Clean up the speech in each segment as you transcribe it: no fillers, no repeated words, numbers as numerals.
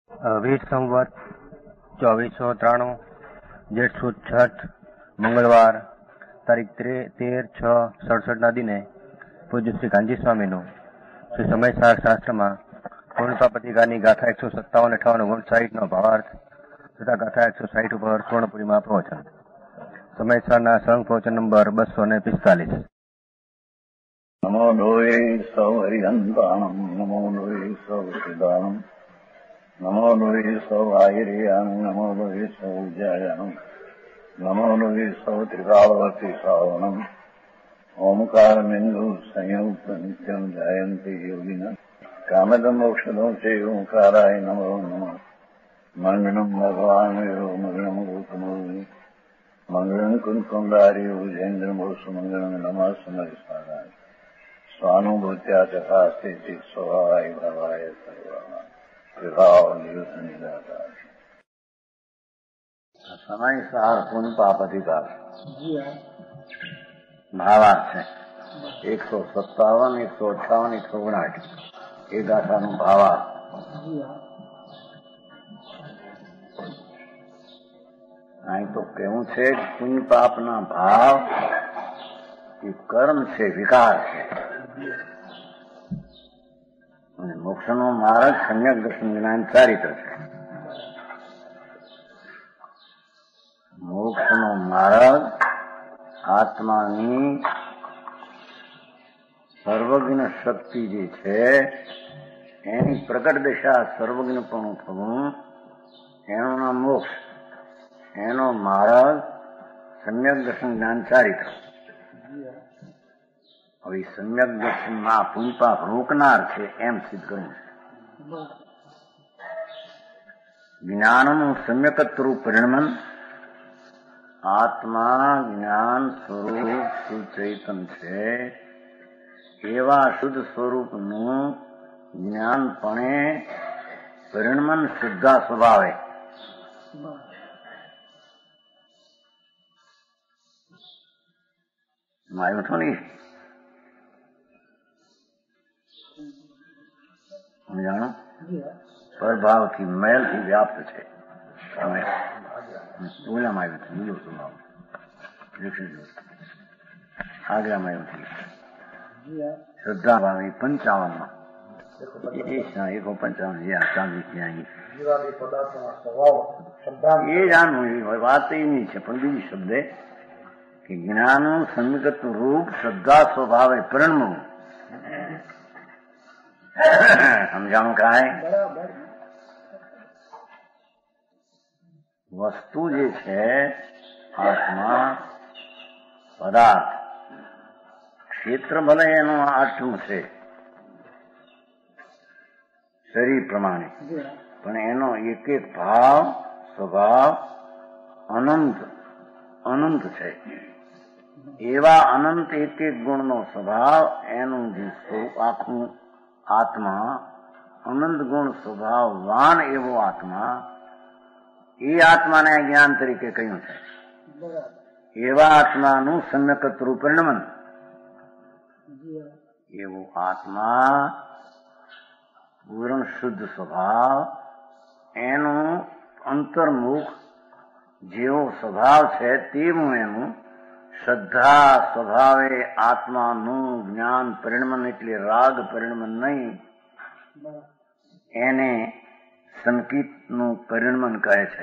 વીર સંવત 2493 જેઠ સુદ છઠ મંગળવાર તારીખ 13/6/67 દિને પૂજ્ય શ્રી ગાંધી સ્વામીનું શ્રી સમયસાર શાસ્ત્રમાં પૂર્ણપાપતિકાની ગાથા 157-58 ગુણ ભાવાર્થ તથા ગાથા 160 ઉપર સ્વર્ણપુરીમાં પ્રવચન. સમયસારના સંઘ પ્રવચન નંબર 245. નમો લોહે સૌ હરિહંતાણમ, નમો લોહે સૌ સિદાનમ, નમો લોહે સૌ આયર્યાણમ, નમો લોહે સૌ ઉજ્જાયણમ, નમો લોહે સૌ ત્રિકાળવતી શ્રાવણમ, ઓમકાર બિંદુ સંયુક્ત નિત્યમ જાયંતી યોગિના કામદમ મોક્ષદો છે ઓંકારાય નમો નમઃ. મંગળમ ભગવાન મંગળમ ગૌતમો મંગળમ કુંકુંડાર્યો જૈન્દ્રમો સુમંગળમ નમઃ સમરિસ્વાદાય સ્વાનુભૂત્યા ચકાસ્તે સ્વભાવાય ભાવાય સર્વા વિભાવ નિયુત નિરાકાર. સમયસાર પુનપાપતિકાર ભાવાર્થ છે 157, 158, 159 એ ગાથાનું ભાવાર્થ. અહીં તો કેવું છે, પુણ્ય પાપના ભાવ એ કર્મ છે, વિકાર છે. અને મોક્ષનો માર્ગ સમ્યક દર્શન જ્ઞાન ચારિત્ર છે. મોક્ષનો માર્ગ આત્માની સર્વજ્ઞ શક્તિ જે છે એની પ્રગટ દશા સર્વજ્ઞપણું થવું, એનું નામ મોક્ષ. એનો માર્ગ સમ્યક દર્શન જ્ઞાન ચારિત્ર. હવે સમ્યક દર્શનમાં પુંપાપ રોકનાર છે એમ સિદ્ધ કરવું છે. જ્ઞાનનું સમ્યકત્વ પરિણમન, આત્મા જ્ઞાન સ્વરૂપ સુચૈતન છે એવા શુદ્ધ સ્વરૂપનું જ્ઞાનપણે પરિણમન શુદ્ધા સ્વભાવે. આવ્યું છો ને જાણો, પરભાવથી મેલથી વ્યાપ્ત છે. તમે ઓલામાં આવ્યું છે લીલો સ્વભાવ, આગ્રામાં આવ્યું છે શ્રદ્ધા ભાવે 55માં 155 જ્યાં ચાંદી ત્યાં એ જાણવું. વાત એની છે પણ બીજી શબ્દે કે જ્ઞાનનું સન્નિગત રૂપ શ્રદ્ધા સ્વભાવે પરિણમવું. સમજાણું કાંઈ? વસ્તુ જે છે આત્મા પદાર્થ ક્ષેત્ર ભલે એનું આટલું છે શરીર પ્રમાણે, પણ એનો એક એક ભાવ સ્વભાવ અનંત છે. એવા અનંત એક એક ગુણનો સ્વભાવ, એનું જે સ્વરૂપ આખું આત્મા અનંત ગુણ સ્વભાવવાન એવો આત્મા, એ આત્માને જ્ઞાન તરીકે કહ્યું છે. એવા આત્માનું સમ્યકત્વ પરિણમન. એવો આત્મા પૂર્ણ શુદ્ધ સ્વભાવ, એનું અંતર્મુખ જેવો સ્વભાવ છે તેવું એનું શ્રદ્ધા સ્વભાવે આત્માનું જ્ઞાન પરિણમન, એટલે રાગ પરિણમન નહીં, એને સંકિતનું પરિણમન કહે છે.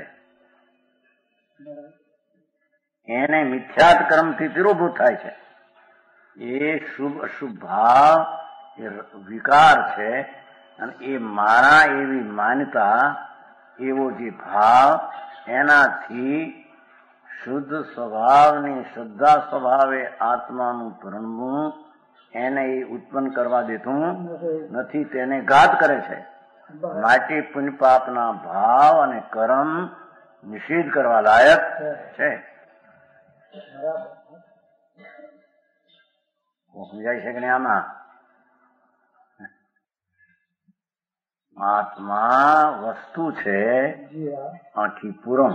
એને મિથ્યાત કર્મથી તિરોભૂત થાય છે. એ શુભ અશુભ ભાવ એ વિકાર છે. અને એ મારા એવી માન્યતા, એવો જે ભાવ, એનાથી શુદ્ધ સ્વભાવની શ્રદ્ધા સ્વભાવે આત્માનું પરિણમવું, એને એ ઉત્પન્ન કરવા દેતું નથી, તેને ઘાત કરે છે. માટે પુણ્ય પાપના ભાવ અને કર્મ નિષેધ કરવા લાયક છે. સમજાય છે કે નહીં? આમાં આત્મા વસ્તુ છે આખી પૂરમ.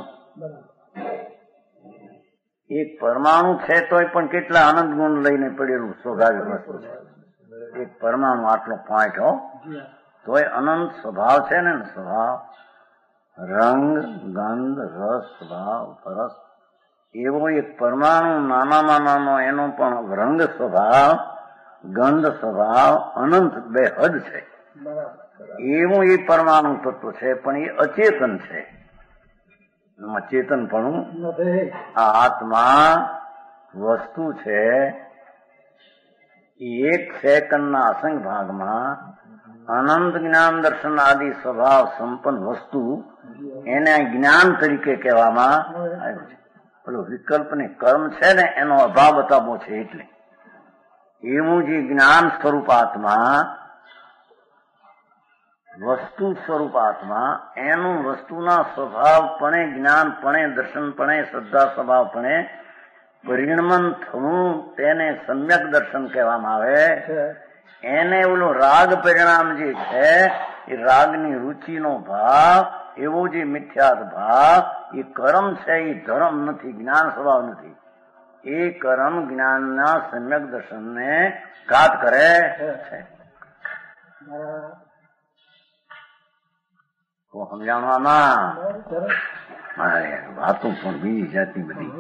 એક પરમાણુ છે તોય પણ કેટલા અનંત ગુણ લઈને પડેલું સ્વાભાવિક વસ્તુ છે. એક પરમાણુ આટલો પોઈન્ટ હો, તોય અનંત સ્વભાવ છે ને. સ્વભાવ રંગ, ગંધ, રસ, ભાવ, પરસ એવો એક પરમાણુ નાનામાં નાનો એનો પણ રંગ સ્વભાવ, ગંધ સ્વભાવ અનંત બે હદ છે. એવું એ પરમાણુ તત્વ છે, પણ એ અચેતન છે. ચેતનપણું આ આત્મા વસ્તુ છે. એક સેકન્ડના અસંગ ભાગમાં અનંત જ્ઞાન દર્શન આદિ સ્વભાવ સંપન્ન વસ્તુ એને જ્ઞાન તરીકે કહેવામાં આવ્યું છે. પેલું વિકલ્પ ને કર્મ છે ને એનો અભાવ બતાવવો છે. એટલે એવું જે જ્ઞાન સ્વરૂપ આત્મા, વસ્તુ સ્વરૂપ આત્મા, એનું વસ્તુના સ્વભાવપણે, જ્ઞાનપણે, દર્શનપણે, શ્રદ્ધા સ્વભાવપણે પરિણમન થવું તેને સમ્યક દર્શન કહેવામાં આવે. એને ઓલું રાગ પરિણામ જે છે એ રાગની રુચિનો ભાવ, એવો જે મિથ્યાત ભાવ, એ કર્મ છે, એ ધર્મ નથી, જ્ઞાન સ્વભાવ નથી. એ કર્મ જ્ઞાનના સમ્યક દર્શનને ઘાત કરે છે. તો સમજાવવામાં મારે વાતો પણ બીજી જાતની બધી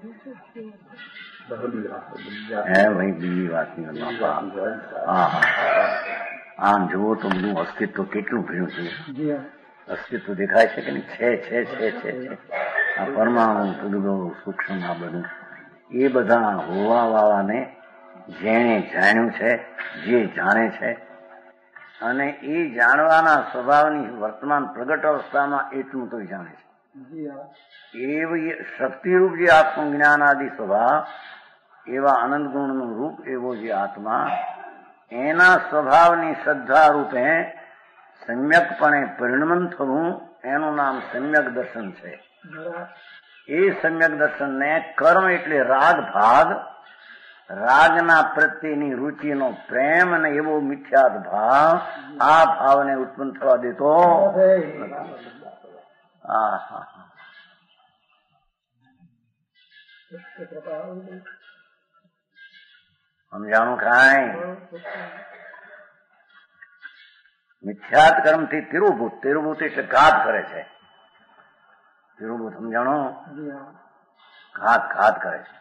ભાઈ બીજી વાતની આમ જુઓ તો બધું અસ્તિત્વ કેટલું ભર્યું છે. અસ્તિત્વ દેખાય છે કે નહીં? છે. આ પરમાણુ બધું સૂક્ષ્મ આ બધું એ બધા હોવા વાળાને જેણે જાણ્યું છે, જે જાણે છે, અને એ જાણવાના સ્વભાવની વર્તમાન પ્રગટ અવસ્થામાં એટલું તો જાણે છે. એવી શક્તિરૂપ જે આત્મજ્ઞાન આદિ સ્વભાવ, એવા અનંત ગુણનું રૂપ એવો જે આત્મા, એના સ્વભાવની શ્રદ્ધા રૂપે સમ્યકપણે પરિણમન થવું, એનું નામ સમ્યક દર્શન છે. એ સમ્યક દર્શનને કર્મ એટલે રાગ ભાગ, રાગના પ્રત્યેની રુચિનો પ્રેમ અને એવો મિથ્યાત ભાવ, આ ભાવને ઉત્પન્ન થવા દેતો સમજાણું કાંઈ? મિથ્યાત કર્મથી તિરુભૂત, તિરુભૂત એટલે ઘાત કરે છે. તિરુભૂત સમજાણો? ઘાત કરે છે.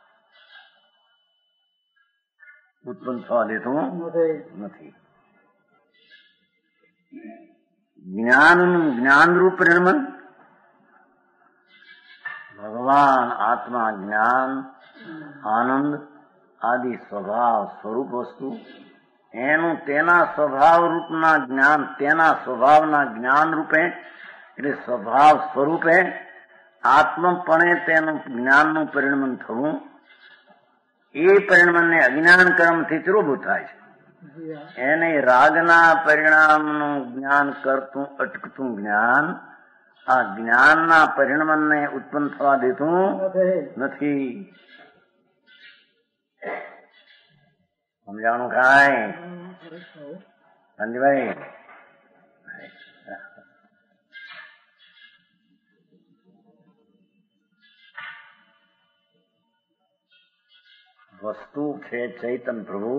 ઉત્પન્ન થવા દેતું નથી. જ્ઞાનરૂપ પરિણમન, ભગવાન આત્મા જ્ઞાન, આનંદ આદિ સ્વભાવ સ્વરૂપ વસ્તુ, એનું તેના સ્વભાવ રૂપના જ્ઞાન, તેના સ્વભાવના જ્ઞાન રૂપે એટલે સ્વભાવ સ્વરૂપે આત્મપણે તેનું જ્ઞાનનું પરિણમન થવું, એ પરિણમને અજ્ઞાન કર્મથી તિરોભૂત થાય છે. એને રાગના પરિણામનું જ્ઞાન કરતું અટકતું જ્ઞાન, આ જ્ઞાનના પરિણમને ઉત્પન્ન થવા દેતું નથી. સમજાણું કાંઈ? સંજયભાઈ વસ્તુ છે ચૈતન પ્રભુ,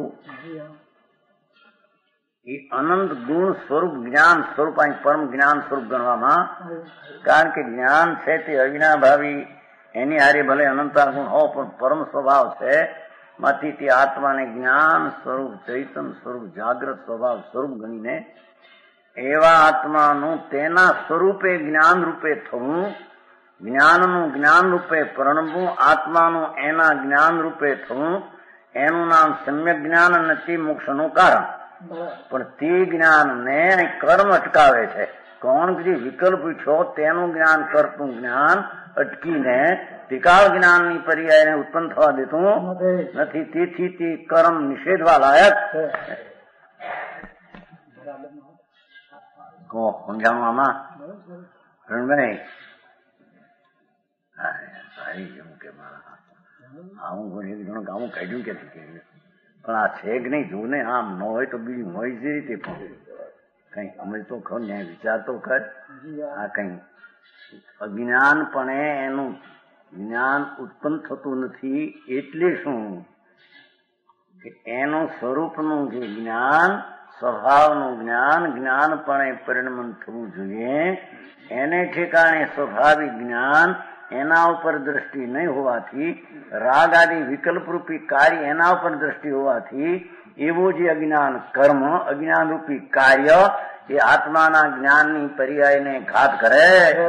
એ અનંત ગુણ સ્વરૂપ જ્ઞાન સ્વરૂપ અહીં પરમ જ્ઞાન સ્વરૂપ ગણવામાં, કારણ કે જ્ઞાન છે તે અવિનાભાવી, એની હારે ભલે અનંતા ગુણ હો પણ પરમ સ્વભાવ છે. માંથી તે આત્માને જ્ઞાન સ્વરૂપ, ચૈતન સ્વરૂપ, જાગ્રત સ્વભાવ સ્વરૂપ ગણીને એવા આત્માનું તેના સ્વરૂપે જ્ઞાન રૂપે થવું, જ્ઞાનનું જ્ઞાન રૂપે પરણવું, આત્માનું એના જ્ઞાન રૂપે થવું, એનું નામ સમ્યક જ્ઞાન અને તે મોક્ષનું કારણ. પણ તે જ્ઞાનને કર્મ અટકાવે છે. કોણ જે વિકલ્પ પૂછ્યો તેનું જ્ઞાન કરતું જ્ઞાન અટકીને ત્રિકાળ જ્ઞાનની પર્યાયને ઉત્પન્ન થવા દેતું નથી. તેથી તે કર્મ નિષેધવા લાયક છે. સમજાણું આમાં? રણભાઈ જેવું કે મારા આવું આવું કાઢ્યું કે પણ આ છે કે નહીં જોવું ને, આમ ન હોય તો બીજું હોય જે રીતે પણ કઈ સમજ તો ખર, ન્યાય વિચાર તો કર. આ કઈ અજ્ઞાનપણે એનું જ્ઞાન ઉત્પન્ન થતું નથી. એટલે શું કે એનું સ્વરૂપનું જે જ્ઞાન સ્વભાવનું જ્ઞાન જ્ઞાનપણે પરિણમન થવું જોઈએ. એને ઠેકાણે સ્વાભાવિક જ્ઞાન એના ઉપર દ્રષ્ટિ નહીં હોવાથી, રાગ આદિ વિકલ્પરૂપી કાર્ય એના ઉપર દ્રષ્ટિ હોવાથી એવું જે અજ્ઞાન કર્મ, અજ્ઞાન રૂપી કાર્ય એ આત્માના જ્ઞાનની પર્યાયને ઘાત કરે.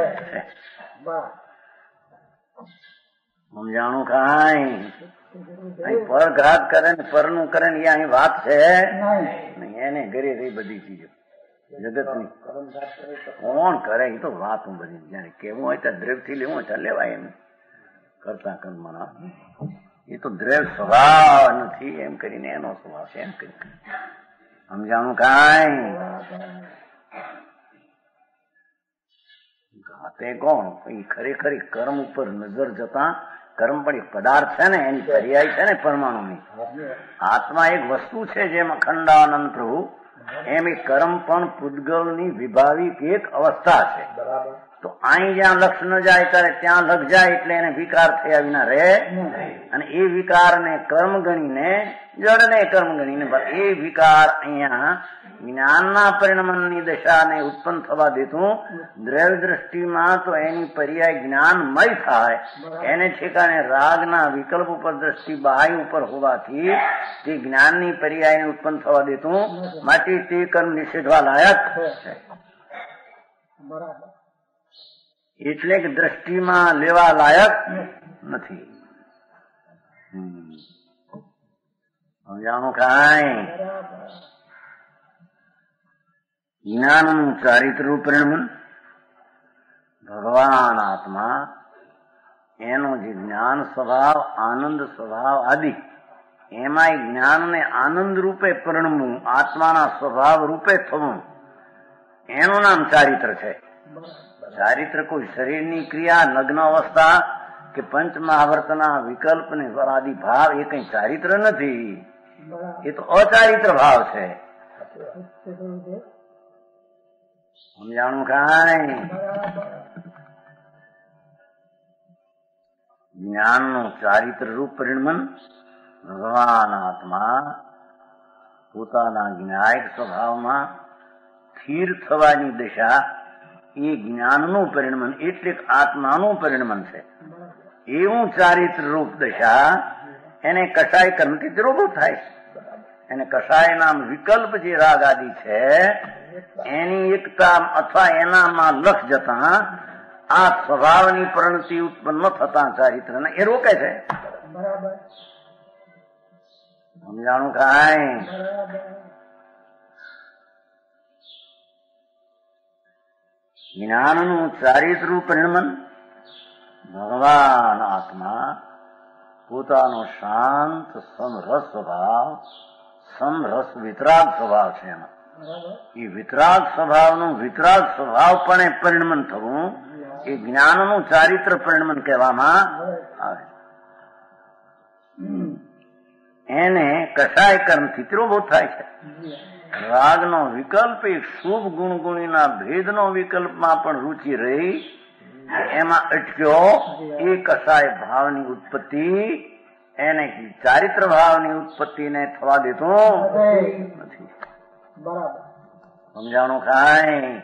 સમજાણું કાંઈ? અહીં પર ઘાત કરે ને પરનું કરે ને એ અહીં વાત છે નહીં. એને ઘરે રહી બધી ચીજો જગતની કોણ કરે એ તો વાત હું બધી જયારે કેવું હોય ત્યાં દ્રવ્યથી લેવું હોય ત્યાં લેવાય. એમ કરતા કર્મના એ તો દ્રવ્ય સ્વભાવ નથી એમ કરીને એનો સ્વભાવ છે એમ કરી. સમજાણું કાંઈ? ઘાતે કોણ? એ ખરેખર કર્મ ઉપર નજર જતા કર્મ પણ એક પદાર્થ છે ને, એની પર્યાય છે ને પરમાણુની. આત્મા એક વસ્તુ છે જેમ અખંડાનંદ પ્રભુ, એમ એ કર્મ પણ પૂતગલની વિભાવિક એક અવસ્થા છે. તો અહીં જ્યાં લક્ષ ન જાય ત્યારે ત્યાં લક્ષ જાય એટલે એને વિકાર થયા વિના રહે. અને એ વિકારને કર્મ ગણીને, જડને કર્મ ગણીને એ વિકાર અહીંયા જ્ઞાનના પરિણમનની દશાને ઉત્પન્ન થવા દેતું. દ્રવ્ય દ્રષ્ટિમાં તો એની પર્યાય જ્ઞાનમય થાય. એને ઠેકાણે રાગના વિકલ્પ ઉપર દ્રષ્ટિ બાહ્ય ઉપર હોવાથી તે જ્ઞાનની પર્યાયને ઉત્પન્ન થવા દેતું. માટે તે કર્મ નિષેધવા લાયક છે. એટલે કે દ્રષ્ટિમાં લેવા લાયક નથી. સમજાણું કાંઈ? જ્ઞાનનું ચારિત્રનું પરિણમન, ભગવાન આત્મા એનો જે જ્ઞાન સ્વભાવ, આનંદ સ્વભાવ આદિ, એમાં જ્ઞાનને આનંદ રૂપે પરિણમવું, આત્માના સ્વભાવ રૂપે થવું, એનું નામ ચારિત્ર છે. ચારિત્ર કોઈ શરીરની ક્રિયા, લગ્ન અવસ્થા કે પંચ મહાવર્તના વિકલ્પ ને આદિ ભાવ એ કઈ ચારિત્ર નથી. એ તો અચારિત્ર ભાવ છે. સમજાણું કાંઈ? જ્ઞાનનું ચારિત્ર રૂપ પરિણમન, ભગવાન આત્મા પોતાના જ્ઞાયક સ્વભાવમાં સ્થિર થવાની દશા એ જ્ઞાનનું પરિણમન એટલે આત્માનું પરિણમન છે. એવું ચારિત્ર રૂપ દશા એને કષાય કર્મથી તિરોભૂત થાય. એને કષાય નામ વિકલ્પ જે રાગ આદિ છે એની એકતા અથવા એનામાં લક્ષ જતા આ સ્વભાવની પ્રણતિ ઉત્પન્ન થતા ચારિત્રને એ રોકે છે. સમજાણું કાંઈ? જ્ઞાનનું ચારિત્રનું પરિણમન, ભગવાન આત્મા પોતાનો શાંત સમરસ સ્વભાવ, સમરસ વિતરાગ સ્વભાવ છે. એમાં એ વિતરાગ સ્વભાવનું વિતરાગ સ્વભાવ પણ પરિણમન થવું એ જ્ઞાનનું ચારિત્ર પરિણમન કહેવામાં આવે. એને કષાય કર્મથી તિરોભૂત થાય છે. રાગનો વિકલ્પ એક શુભ ગુણગુણીના ભેદનો વિકલ્પમાં પણ રુચિ રહી એમાં અટક્યો. એ કષાય ભાવની ઉત્પત્તિ એને ચારિત્ર ભાવની ઉત્પત્તિને થવા દેતો નથી. સમજાણું કાંઈ?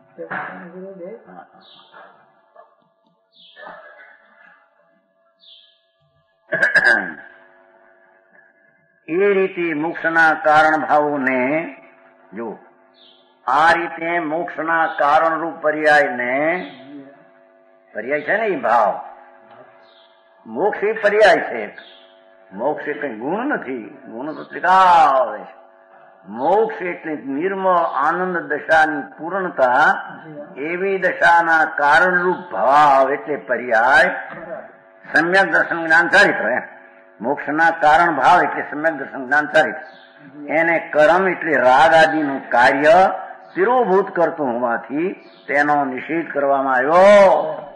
એ રીતે મોક્ષના કારણ ભાવોને જો આ રીતે મોક્ષના કારણરૂપ પર્યાયને, પર્યાય છે ને એ ભાવ, મોક્ષ એ પર્યાય છે. મોક્ષ એ કઈ ગુણ નથી, ગુણ તો ત્રિકાળ છે. મોક્ષ એટલે નિર્મળ આનંદ દશાની પૂર્ણતા, એવી દશાના કારણરૂપ ભાવ એટલે પર્યાય સમ્યક દર્શન જ્ઞાન ચારિત્ર. મોક્ષના કારણ ભાવ એટલે સમ્યક દર્શન જ્ઞાન ચારિત્ર. એને કર્મ એટલે રાગ આદિનું કાર્ય તિરોભૂત કરતું હોવાથી તેનો નિષેધ કરવામાં આવ્યો.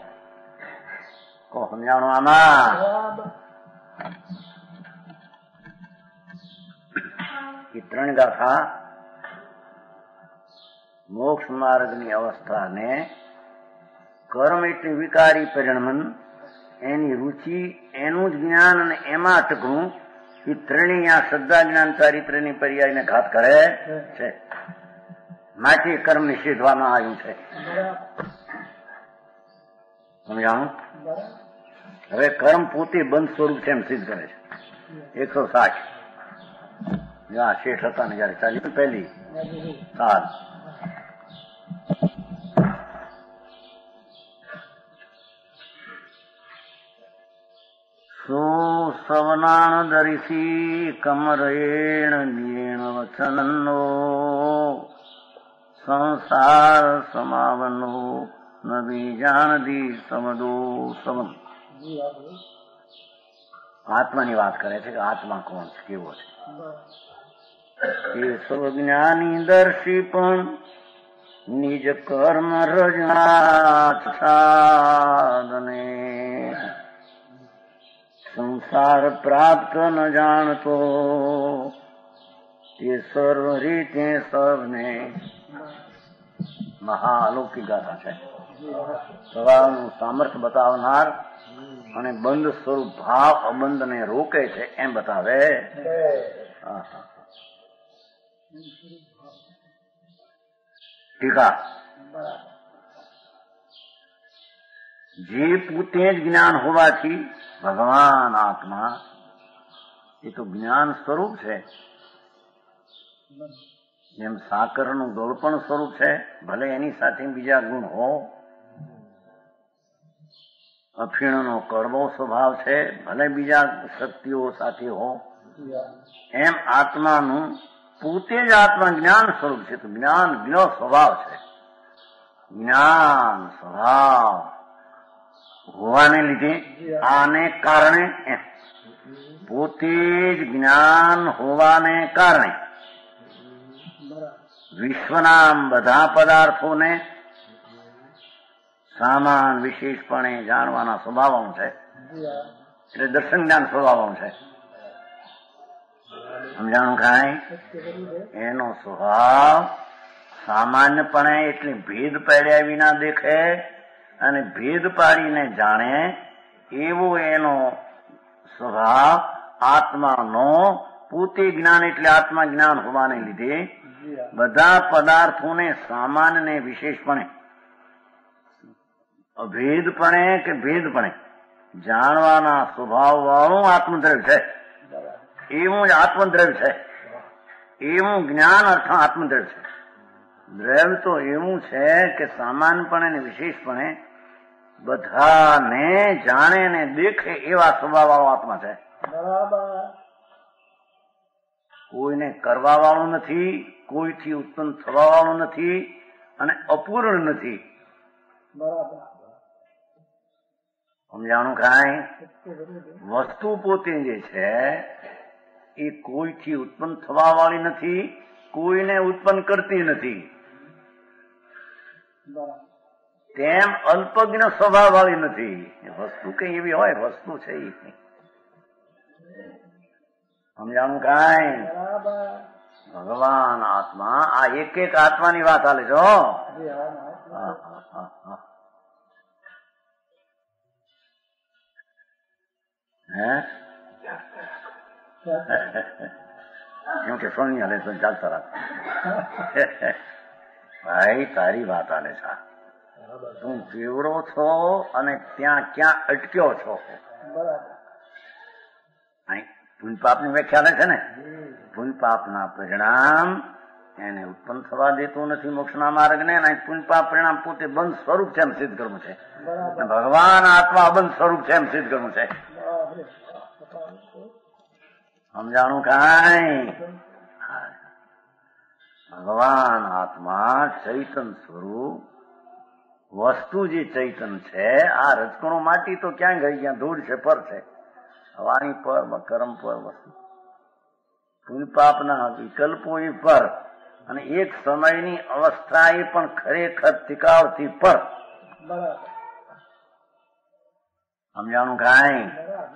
સમજાણું આમાં? એ ત્રણ ગાથા મોક્ષ માર્ગની અવસ્થાને કર્મ એટલે વિકારી પરિણમન, એની રુચિ, એનું જ જ્ઞાન અને એમાં અટકવું, એ ત્રણેય શ્રદ્ધા જ્ઞાન ચારિત્રની પર્યાયને ઘાત કરે છે. માટે કર્મ નિષેધવામાં આવ્યું છે. સમજાણું? હવે કર્મ પોતે બંધ સ્વરૂપ છે એમ સિદ્ધ કરે છે. 160 જ્યાં શેઠ હતા ને જયારે ચાલી પહેલી સાલ સો સવનાણ દરિસી કમરેણ નિયેણ વચનનો સંસાર સમાવનો નવી જાણદી સમદો સમમ. આત્માની વાત કરે છે કે આત્મા કોણ છે, કેવો છે. એ સ્વજ્ઞાની દર્શી પણ નિજ કર્મ રજના સાધને સંસાર પ્રાપ્ત ન જાણતો તે સર્વ રીતે સર્વને. મહાઅલૌકિક ગાથા છે. સવારનું સામર્થ્ય બતાવનાર અને બંધ સ્વરૂપ ભાવ અબંધને રોકે છે એમ બતાવે. ટીકા. જે પોતે જ જ્ઞાન હોવાથી ભગવાન આત્મા એ તો જ્ઞાન સ્વરૂપ છે. જેમ સાકરનું ગળપણ સ્વરૂપ છે, ભલે એની સાથે બીજા ગુણ હો. અફીણનો કડવો સ્વભાવ છે, ભલે બીજા શક્તિઓ સાથે હો. એમ આત્માનું પોતે જ આત્મા જ્ઞાન સ્વરૂપ છે. તો જ્ઞાન જ્ઞ સ્વભાવ છે. જ્ઞાન સ્વભાવ હોવાને લીધે આને કારણે પોતે જ જ્ઞાન હોવાને કારણે વિશ્વના બધા પદાર્થોને સામાન વિશેષપણે જાણવાના સ્વભાવ છે. એટલે દર્શન જ્ઞાન સ્વભાવ છે. સમજાણું કાંઈ? એનો સ્વભાવ સામાન્યપણે એટલે ભેદ પાડ્યા વિના દેખે અને ભેદ પાડીને જાણે એવો એનો સ્વભાવ આત્માનો પોતે જ્ઞાન એટલે આત્મા જ્ઞાન હોવાને લીધે બધા પદાર્થોને સામાન્ય વિશેષપણે અભેદપણે કે ભેદપણે જાણવાના સ્વભાવ વાળું આત્મદ્રવ્ય છે. એવું જ આત્મદ્રવ્ય છે. એવું જ્ઞાન અર્થ આત્મદ્રવ્ય છે. દ્રવ્ય તો એવું છે કે સામાન્યપણે ને વિશેષપણે બધાને જાણે ને દેખે એવા સ્વભાવ વાળો આત્મા છે. કોઈને કરવા વાળું નથી, કોઈથી ઉત્પન્ન થવા વાળું નથી અને અપૂર્ણ નથી. સમજાણું કાંઈ? વસ્તુ પોતે જે છે એ કોઈથી ઉત્પન્ન થવા વાળી નથી, કોઈને ઉત્પન્ન કરતી નથી. તેમ અલ્પજ્ઞ સ્વભાવ વાળી નથી. વસ્તુ કઈ એવી હોય, વસ્તુ છે એ. સમજાણું કાંઈ? ભગવાન આત્મા, આ એક એક આત્માની વાત હાલે છો. એમ કે સ્વામી હાલે તો ચાલતા રાખ. ભાઈ તારી વાત હાલે છે. તું કેવડો છો અને ત્યાં ક્યાં અટક્યો છો. પુણ્ય પાપની વ્યાખ્યા છે ને. પુણ્ય પાપના પરિણામ એને ઉત્પન્ન થવા દેતું નથી મોક્ષના માર્ગને. પુણ્ય પાપ પરિણામ પોતે બંધ સ્વરૂપ છે એમ સિદ્ધ કરવું છે. ભગવાન આત્મા અબંધ સ્વરૂપ છે એમ સિદ્ધ કરવું છે. સમજાણું કાંઈ? ભગવાન આત્મા ચૈતન સ્વરૂપ વસ્તુ જે ચૈતન છે. આ રજકણો માટી તો ક્યાં ગઈ, ક્યાં ધૂળ છે, પર છે. વાણી પર, કર્મ પર, વસ્તુ પુણ્ય પાપના વિકલ્પો એ પર, અને એક સમયની અવસ્થા એ પણ ખરેખર ટીકાવથી પર. સમજાણું કાંઈ?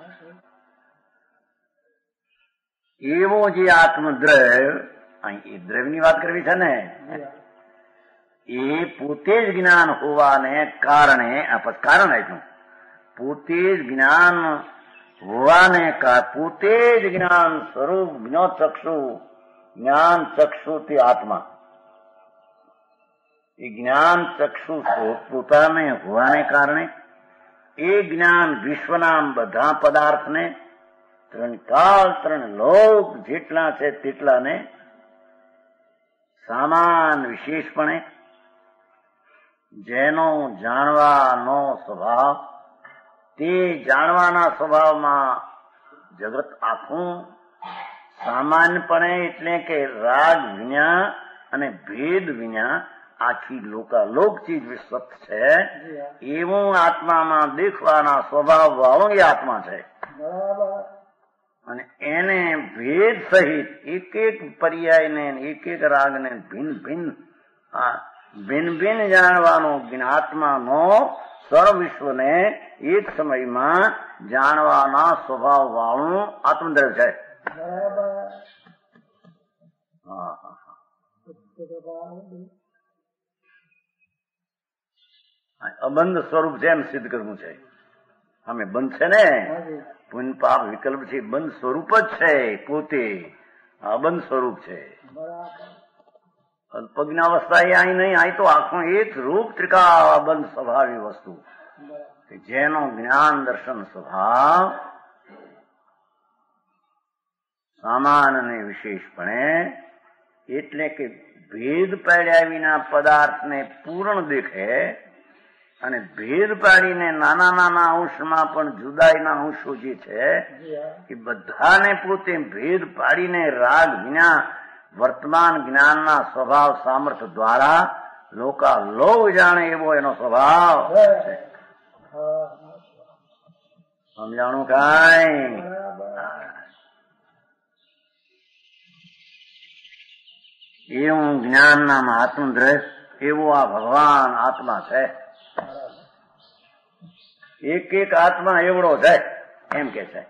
એવો જે આત્મદ્રવ્ય, અહીં એ દ્રવ્યની વાત કરવી છે ને, એ પોતે જ જ્ઞાન હોવાને કારણે, કારણ આપ્યું, પોતે જ જ્ઞાન હોવાને પોતે જ જ્ઞાન સ્વરૂપ જ્ઞાન ચક્ષુ તે આત્મા એ જ્ઞાન ચક્ષુ પોતાને હોવાને કારણે એ જ્ઞાન વિશ્વના બધા પદાર્થને, ત્રણ કાળ ત્રણ લોક જેટલા છે તેટલાને સામાન વિશેષપણે જેનો જાણવાનો સ્વભાવ, તે જાણવાના સ્વભાવમાં જગત આખું સામાન્યપણે એટલે કે રાગ વિના અને ભેદ વિના આખી લોકાલોક ચીજ વિશ્વ છે એવું આત્મામાં દેખવાના સ્વભાવ વાળો એ આત્મા છે. અને એને ભેદ સહિત એક એક પર્યાયને એક એક રાગને ભિન્ન ભિન્ન જાણવાનો આત્માનો સર્વ વિશ્વને એક સમયમાં જાણવાના સ્વભાવ વાળું આત્મદ્રવ્ય છે. અબંધ સ્વરૂપ છે એમ સિદ્ધ કરવું છે. અમે બંધ છે ને, પુણ્ય પાપ વિકલ્પ છે, બંધ સ્વરૂપ જ છે પોતે, અબંધ સ્વરૂપ છે. અલ્પજ્ઞાવસ્થા એ અહીં નહીં, અહીં તો આખું એક રૂપ ત્રિકાબંધ સ્વભાવી વસ્તુ જેનો જ્ઞાન દર્શન સ્વભાવ સામાન અને વિશેષપણે એટલે કે ભેદ પાડ્યા વિના પદાર્થને પૂર્ણ દેખે અને ભેદ પાડીને નાના નાના અંશમાં પણ જુદાઈના અંશો જે છે એ બધાને પોતે ભેદ પાડીને રાગ વિના વર્તમાન જ્ઞાનના સ્વભાવ સામર્થ્ય દ્વારા લોકાલોક જાણે એવો એનો સ્વભાવ છે. સમજાણું કાંઈ? એવું જ્ઞાનના આત્મદ્રષ્ટ એવો આ ભગવાન આત્મા છે. એક એક આત્મા એવડો છે એમ કે છે.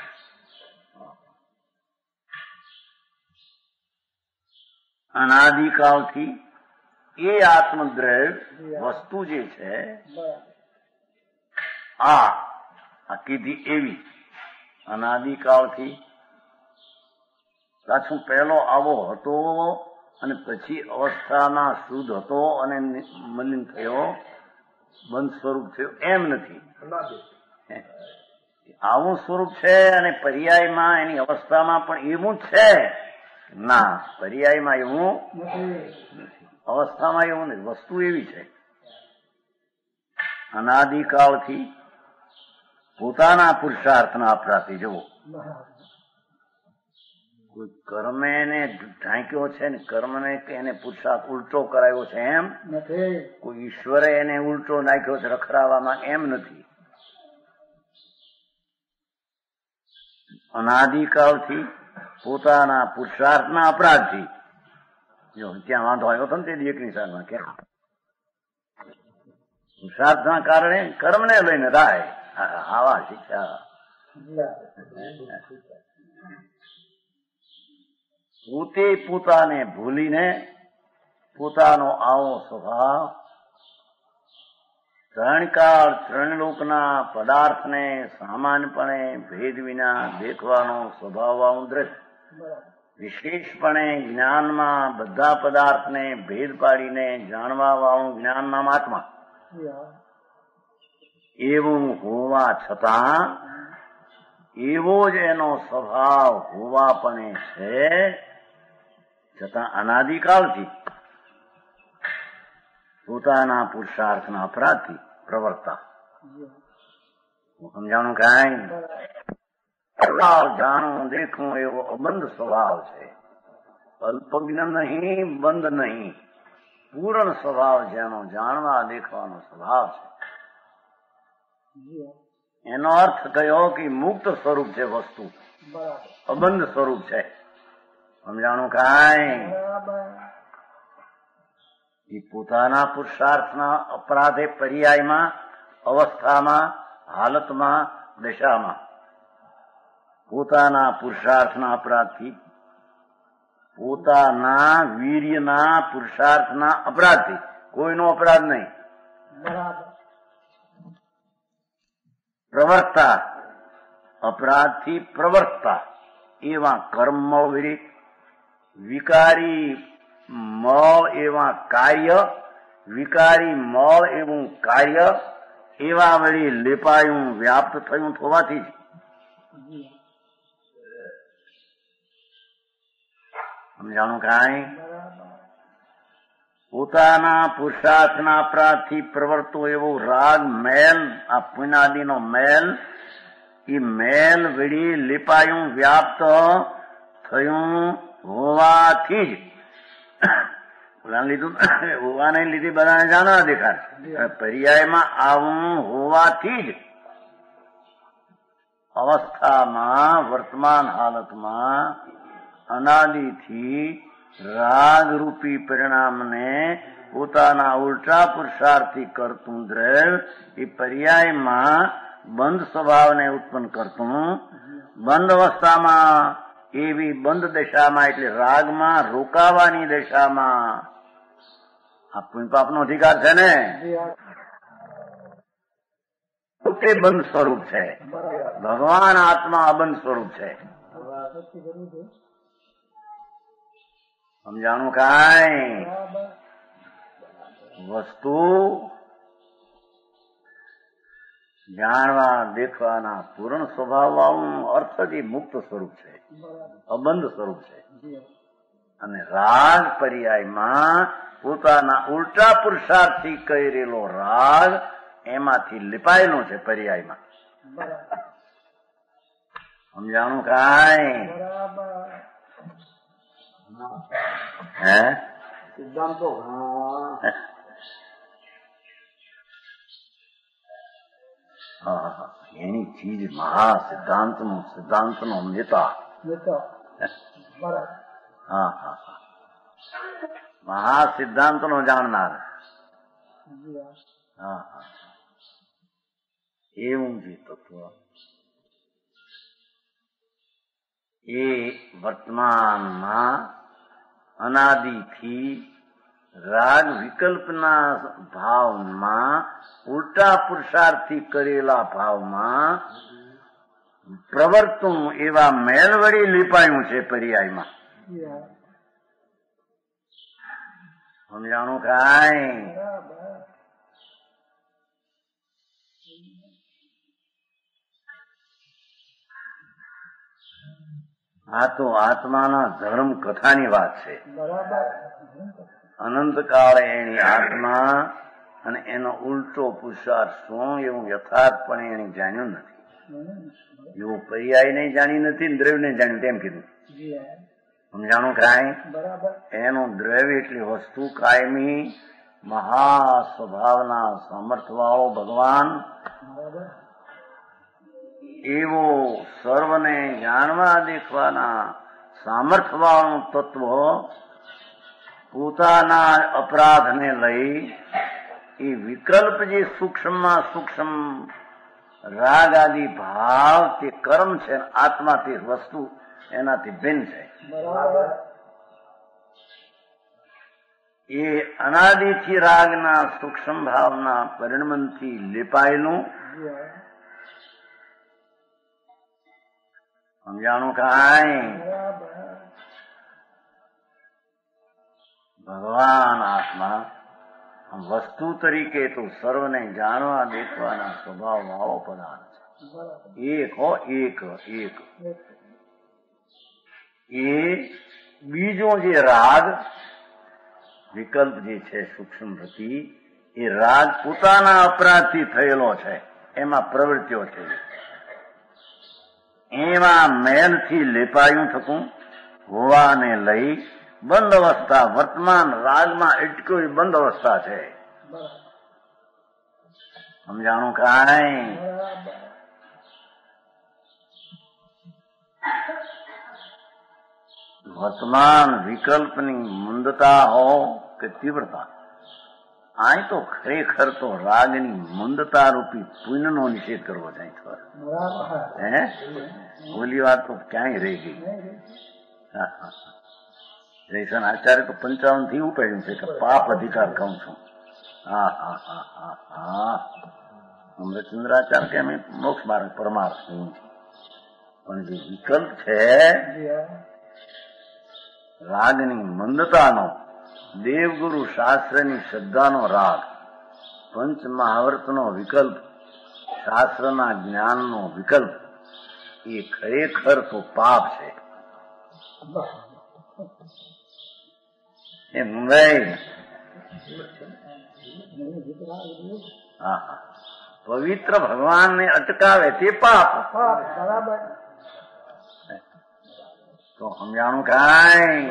અનાદિકાળથી એ આત્મદ્રવ્ય વસ્તુ જે છે આ કીધી એવી અનાદિકાળથી પાછું પહેલો આવો હતો અને પછી અવસ્થામાં શુદ્ધ હતો અને મલિન થયો, બંધ સ્વરૂપ થયો એમ નથી. આવું સ્વરૂપ છે અને પર્યાયમાં એની અવસ્થામાં પણ એવું જ છે ના, પર્યાયમાં એવું અવસ્થામાં એવું નથી, વસ્તુ એવી છે. અનાદિકાળથી પોતાના પુરુષાર્થના અપરાધી જુઓ, કોઈ કર્મ એને ઢાંક્યો છે ને કર્મને એને પુરુષાર્થ ઉલટો કરાયો છે એમ નથી, કોઈ ઈશ્વરે એને ઉલટો નાખ્યો છે રખડાવવામાં એમ નથી. અનાદિકાળથી પોતાના પુરુષાર્થના અપરાધથી, જો ત્યાં વાંધો આવ્યો હતો ને તે એકની સારમાં કે પુરુષાર્થના કારણે કર્મને લઈને રાય આવા શિક્ષા પોતે પોતાને ભૂલીને પોતાનો આવો સ્વભાવ ત્રણ કાળ ત્રણ લોકના પદાર્થને સામાન્યપણે ભેદ વિના દેખવાનો સ્વભાવ દ્રષ્ટ, વિશેષપણે જ્ઞાનમાં બધા પદાર્થને ભેદ પાડીને જાણવા વાળું જ્ઞાનના આત્મા એવું હોવા છતાં એવો જ એનો સ્વભાવ હોવા પણ છે છતાં અનાદિકાળથી પોતાના પુરુષાર્થના અપરાધથી પ્રવર્તા. સમજાણું કાંઈ? જાણવું દેખવું એવો અબંધ સ્વભાવ છે, અલ્પજ્ઞ નહીં, બંધ નહીં, પૂર્ણ સ્વભાવ જેનો જાણવા દેખવાનો સ્વભાવ છે. એનો અર્થ કયો કે મુક્ત સ્વરૂપ છે વસ્તુ, અબંધ સ્વરૂપ છે. સમજાણું કાંઈ? એ પોતાના પુરુષાર્થના અપરાધે પર્યાયમાં, અવસ્થામાં, હાલતમાં, દશામાં પોતાના પુરુષાર્થના અપરાધથી, પોતાના વીર્યના પુરુષાર્થના અપરાધથી, કોઈનો અપરાધ નહીં, પ્રવર્તા અપરાધથી પ્રવર્તા એવા કર્મ વિરિત વિકારી એવા કાર્ય વિકારી મળ એવું કાર્ય એવા વળી લેપાયું વ્યાપ્ત થયું થવાથી જ સમજાણું કાંઈ પોતાના પુરુષાર્થના અપરાધથી પ્રવર્તો એવો રાગ મેલ આ પુનાદિનો મેલ એ મેલ વળી લેપાયું વ્યાપ્ત થયું હોવાથી જ હોવાને લીધે બધાને જાણવા દેખાય પર્યાયમાં આવું હોવાથી જ અવસ્થામાં વર્તમાન હાલતમાં અનાદિથી રાગરૂપી પરિણામને પોતાના ઉલટા પુરુષાર્થથી કરતું દ્રવ્ય એ પર્યાયમાં બંધ સ્વભાવને ઉત્પન્ન કરતું બંધ અવસ્થામાં એવી બંધ દશામાં એટલે રાગમાં રોકાવાની દશામાં આ પુણ્ય પાપનો અધિકાર છે ને તે બંધ સ્વરૂપ છે ભગવાન આત્મા અબંધ સ્વરૂપ છે સમજાણું કાંઈ વસ્તુ જાણવા દેખવાના પૂર્ણ સ્વભાવ વાળું અર્થ જ મુક્ત સ્વરૂપ છે અબંધ સ્વરૂપ છે અને રાગ પર્યાયમાં પોતાના ઉલટા પુરુષાર્થથી કરેલો રાગ એમાંથી લીપાયેલો છે પર્યાયમાં સમજાણું કાંઈ હે સિદ્ધાંતો એની ચીજ મહા સિદ્ધાંતનો નેતા મહા સિદ્ધાંતનો જાણનાર એવું જે તત્વ એ વર્તમાનમાં અનાદિથી રાગ વિકલ્પના ભાવમાં ઉલટા પુરુષાર્થથી કરેલા ભાવમાં પ્રવર્તું એવા મેલ વળી લીપાયું છે પર્યાયમાં સમજાણું કાંઈ આ તો આત્માના ધર્મ કથાની વાત છે અનંતકાળે એની આત્મા અને એનો ઉલટો પુરુષાર્થ શું એવું યથાર્થપણે એને જાણ્યું નથી એવું પર્યાય નહીં જાણી નથી દ્રવ્ય નહીં જાણ્યું તેમ કીધું સમજાણું કાંઈ એનું દ્રવ્ય એટલી વસ્તુ કાયમી મહા સ્વભાવના સામર્થ્યવાળો ભગવાન એવો સર્વને જાણવા દેખવાના સામર્થ્યવાળું તત્વ પોતાના અપરાધને લઈ એ વિકલ્પ જે સૂક્ષ્મમાં સૂક્ષ્મ રાગ આદિ ભાવ તે કર્મ છે આત્મા તે વસ્તુ એનાથી ભિન્ન છે એ અનાદિથી રાગના સૂક્ષ્મ ભાવના પરિણમનથી લેપાયેલું સમજાણું કાંઈ ભગવાન આત્મા વસ્તુ તરીકે તો સર્વને જાણવા દેખવાના સ્વભાવ વાળો પદાર્થ છે એક એ બીજો જે રાગ વિકલ્પ જે છે સૂક્ષ્મ વૃત્તિ એ રાગ પોતાના અપરાધથી થયેલો છે એમાં પ્રવૃત્તિઓ છે એમાં મેલથી લેપાયું થતું હોવાને લઈ બંધ અવસ્થા વર્તમાન રાગમાં એટલી બંધ અવસ્થા છે સમજાણું કાંઈ વર્તમાન વિકલ્પની મંદતા હો કે તીવ્રતા આ તો ખરેખર તો રાગની મંદતા રૂપી પુણ્યનો નિષેધ કરવો જાય હે ઓલી વાત તો ક્યાંય રહી ગઈ જયસન આચાર્ય તો 55 થી ઉપાડ્યું છે કે પાપ અધિકાર કહું છું અમૃતચંદ્રાચાર્ય કે અમે મોક્ષ માર્ગ પરમાર્થ કહ્યું પણ જે વિકલ્પ છે રાગની મંદતાનો દેવગુરુ શાસ્ત્રની શ્રદ્ધાનો રાગ, પંચ મહાવર્તનો વિકલ્પ, શાસ્ત્રના જ્ઞાનનો વિકલ્પ, એ ખરેખર તો પાપ છે. એ મુંબઈ હા, પવિત્ર ભગવાનને અટકાવે તે પાપ. તો સમજાણું કાંઈ?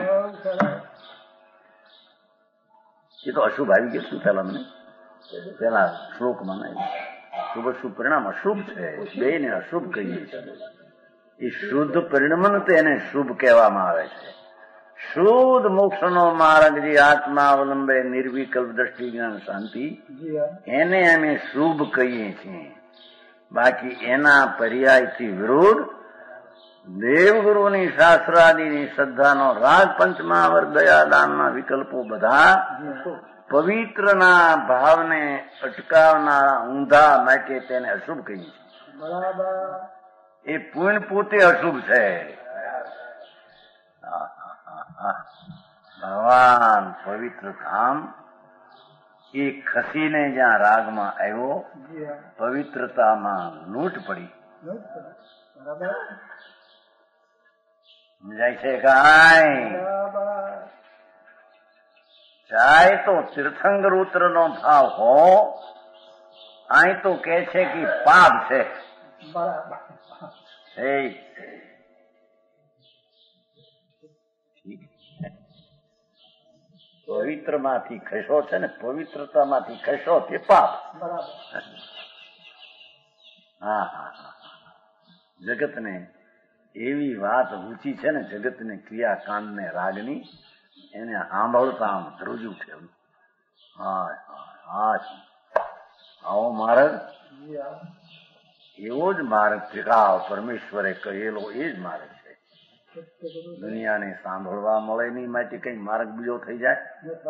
એ તો અશુભ આવી ગયું. શું પેલા મને પેલા શ્લોકમાં નહીં, શુભ અશુભ પરિણામ અશુભ છે, બે ને અશુભ કહીએ છીએ. એ શુદ્ધ પરિણામ તેને શુભ કહેવામાં આવે છે. શુદ્ધ મોક્ષનો માર્ગ જે આત્મા અવલંબે, નિર્વિકલ્પ દ્રષ્ટિ જ્ઞાન શાંતિ, એને અમે શુભ કહીએ છીએ. બાકી એના પર્યાયથી વિરુદ્ધ દેવગુરુની શાસ્ત્રાદિની શ્રદ્ધાનો રાગ, પંચમહાવર્ત, દયાદાનના વિકલ્પો બધા પવિત્રના ભાવને અટકાવનારા ઊંધા માટે તેને અશુભ કહીએ છીએ. એ પૂર્ણ પોતે અશુભ છે. ભગવાન પવિત્ર ધામ એ ખસીને જ્યાં રાગમાં આવ્યો, પવિત્રતામાં લૂંટ પડી. સમજાય છે કાંઈ? ચાહે તો તીર્થંકર ઉત્તરનો ભાવ હો, અહીં તો કે છે કે પાપ છે. પવિત્ર માંથી ખસો છે ને, પવિત્રતામાંથી ખસો તે પાપ. હા હા હા, જગતને એવી વાત ઊંચી છે ને, જગતને ક્રિયાકાંડ ને રાગની, એને સાંભળતા આમ ધ્રુજું થયું. આવો માર્ગ, એવો જ માર્ગ ત્રિકાળ પરમેશ્વરે કહેલો, એ જ માર્ગ છે. દુનિયાને સાંભળવા મળે નહીં માટે કઈ માર્ગ બીજો થઈ જાય?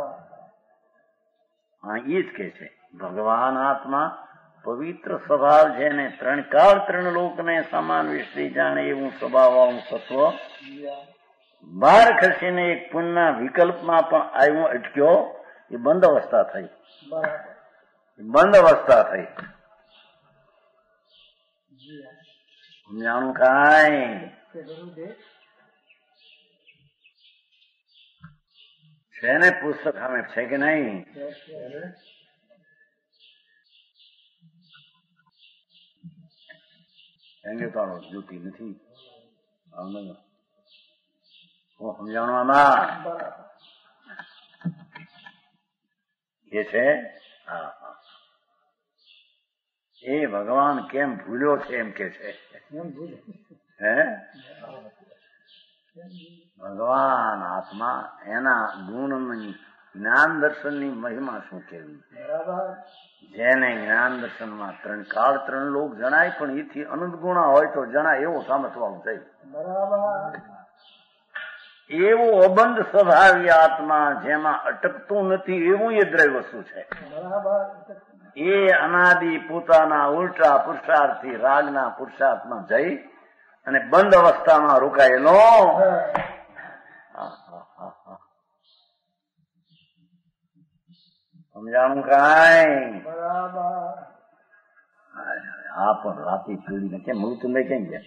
હા, એ જ કે છે ભગવાન આત્મા પવિત્ર સ્વભાવ છે ને, ત્રણ કાળ ત્રણ લોકને સમાન વિશ્રી જાણે એવું સ્વભાવ વાળું તત્વ બહાર ખસીને એક પુણ્યના વિકલ્પમાં પણ આવ્યો, અટક્યો. એ બંધ અવસ્થા થઈ. બંધ અવસ્થા થઈ. જાણું કાંઈ? છે ને પુસ્તક સામે છે કે નહીં? તારો જુતી નથી. હું સમજાણું આમાં એ છે. એ ભગવાન કેમ ભૂલ્યો છે એમ કે છે. હે, ભગવાન આત્મા, એના ગુણની જ્ઞાન દર્શનની મહિમા શું કેવી? જેને જ્ઞાન દર્શનમાં ત્રણ કાળ ત્રણ લોક જણાય, પણ એથી અનંત ગુણા હોય તો જણાય એવો સામર્થવાળું થઈ. એવો અબંધ સ્વભાવી આત્મા, જેમાં અટકતું નથી, એવું એ દ્રવ્ય વસ્તુ છે. એ અનાદિ પોતાના ઉલટા પુરુષાર્થથી રાગના પુરુષાર્થમાં જઈ અને બંધ અવસ્થામાં રોકાયેલો. સમજાણું કાંઈ? આ પણ રાતી પીડીને કેમ મૃત નહીં કેમ ગયા?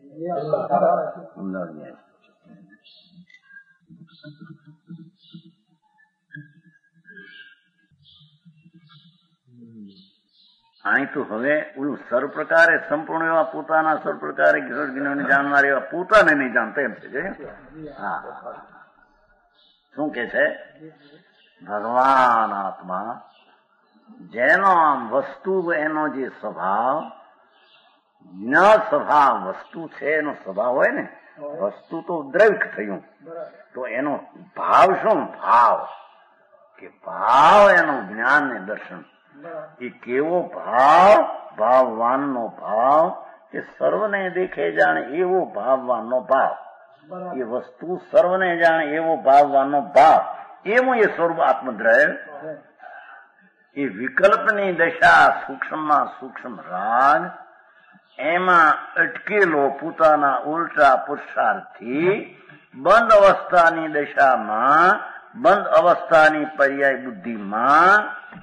અહીં તો હવે ઓલું સર પ્રકારે સંપૂર્ણ એવા પોતાના સર પ્રકારે જાણનાર એવા પોતાને નહીં જાણતા એમ છે. હા, શું કે છે? ભગવાન આત્મા જેનો આમ વસ્તુ, એનો જે સ્વભાવ, ન સ્વભાવ વસ્તુ છે, એનો સ્વભાવ હોય ને, વસ્તુ તો દ્રવ્ય થયું, તો એનો ભાવ શું? ભાવ કે ભાવ એનો જ્ઞાન ને દર્શન. એ કેવો ભાવ? ભાવવાનનો ભાવ, કે સર્વને દેખે જાણે એવો ભાવવાનનો ભાવ. એ વસ્તુ સર્વને જાણે એવો ભાવવાનો ભાવ, એવું એ સ્વરૂપ આત્મદ્રવ્ય. એ વિકલ્પની દશા, સૂક્ષ્મમાં સૂક્ષ્મ રાગ, એમાં અટકેલો પોતાના ઉલટા પુરુષાર્થથી બંધ અવસ્થાની દશામાં બંધ અવસ્થાની પર્યાય બુદ્ધિમાં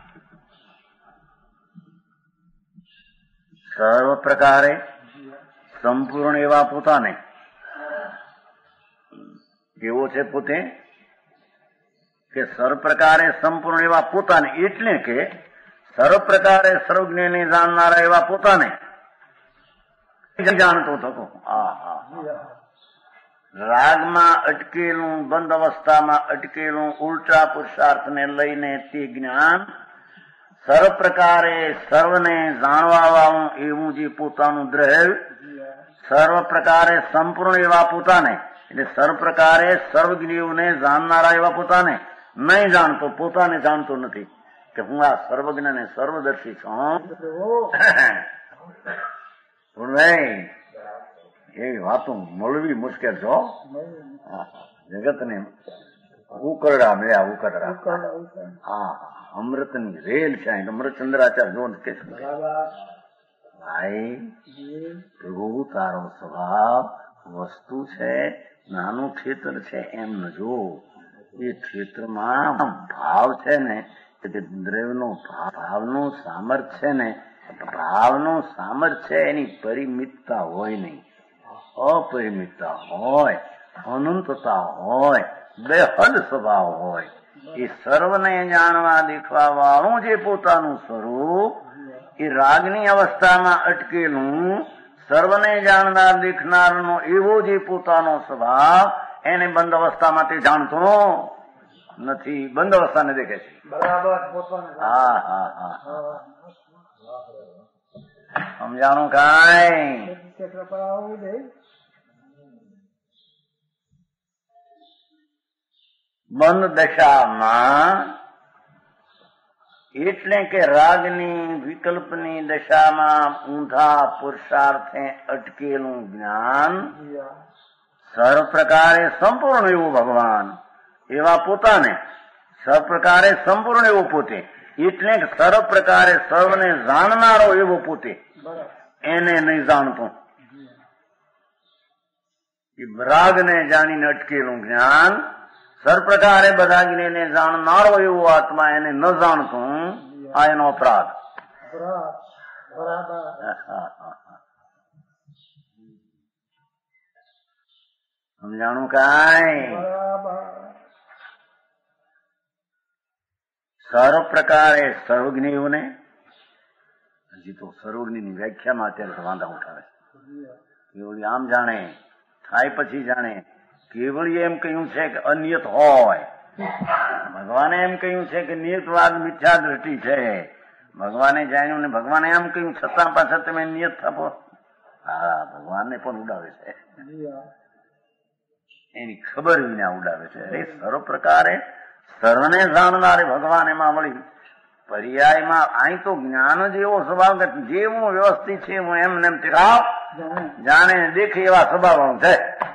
સર્વ પ્રકારે સંપૂર્ણ એવા પોતાને કેવો છે પોતે કે સર્વ પ્રકારે સંપૂર્ણ એવા પોતાને એટલે કે સર્વ પ્રકારે સર્વજ્ઞને જાણનારા એવા પોતાને જાણતો થતો. રાગમાં અટકેલું બંધ અવસ્થામાં અટકેલું ઉલટા પુરુષાર્થને લઈને તે જ્ઞાન સર્વ પ્રકારે સર્વને જાણવા વાળું એવું જે પોતાનું દ્રવ્ય સર્વ પ્રકારે સંપૂર્ણ એવા પોતાને એટલે સર્વ પ્રકારે સર્વજ્ઞને જાણનારા એવા પોતાને નહીં જાણતો, પોતાને જાણતો નથી કે હું આ સર્વજ્ઞ ને સર્વદર્શી છું. એવી વાતો મળવી મુશ્કેલ છો. જગત ને ઉકરડા મળ્યા, ઉકરડા. હા, અમૃતની રેલ છે. અમૃતચંદ્રાચાર્ય જોન કે ભાઈ પ્રભુ તારો સ્વભાવ વસ્તુ છે, નાનું ક્ષેત્ર છે એમ ન જો. એ ક્ષેત્રમાં ભાવ છે ને, દ્રવ્યનો ભાવનું સામર્થ્ય છે ને, ભાવનું સામર્થ્ય એની પરિમિતતા હોય નહીં, અપરિમિતતા હોય, અનંતતા હોય, બેહદ સ્વભાવ હોય. એ સર્વને જાણવા દેખવા વાળું જે પોતાનું સ્વરૂપ એ રાગની અવસ્થામાં અટકેલું સર્વને જાણનાર દેખનારનો એવો જે પોતાનો સ્વભાવ એને બંધ અવસ્થામાં તે જાણતો નથી, બંધ અવસ્થાને દેખે છે. હા હા હા, સમજાણું કાંઈ? બંધ દશામાં એટલે કે રાગની વિકલ્પની દશામાં ઊંધા પુરુષાર્થે અટકેલું જ્ઞાન સર્વ પ્રકારે સંપૂર્ણ એવું ભગવાન એવા પોતાને સર્વ પ્રકારે સંપૂર્ણ એવો પોતે એટલે કે સર્વ પ્રકારે સર્વને જાણનારો એવો પોતે એને નહીં જાણતો. રાગને જાણીને અટકેલું જ્ઞાન સર્વ પ્રકારે બધા જ્ઞાનને જાણનારો એવો આત્મા એને ન જાણતું, આ એનો અપરાધ. સમજાણું કાંઈ? સર્વ પ્રકારે સર્વજ્ઞને હજી તો સર્વજ્ઞની વ્યાખ્યામાં અત્યારે વાંધા ઉઠાવે. કેવળી આમ જાણે, થાય પછી જાણે. કેવળી એમ કહ્યું છે કે અનિયત હોય, ભગવાને એમ કહ્યું છે કે નિયતવાદ મિથ્યા દ્રષ્ટિ છે. ભગવાને જાણ્યું ને ભગવાને એમ કહ્યું છતાં પાછા તમે નિયત થપો. હા, ભગવાનને પણ ઉડાવે છે, એની ખબર વિના ઉડાવે છે. અરે સર્વ પ્રકારે સર્વને જાણનારે ભગવાન એમાં મળી પર્યાયમાં. અહીં તો જ્ઞાન જ એવો સ્વભાવ કે જેવું વ્યવસ્થિત છે હું એમને એમ ટીકાવ જાણે દેખે એવા સ્વભાવ છે.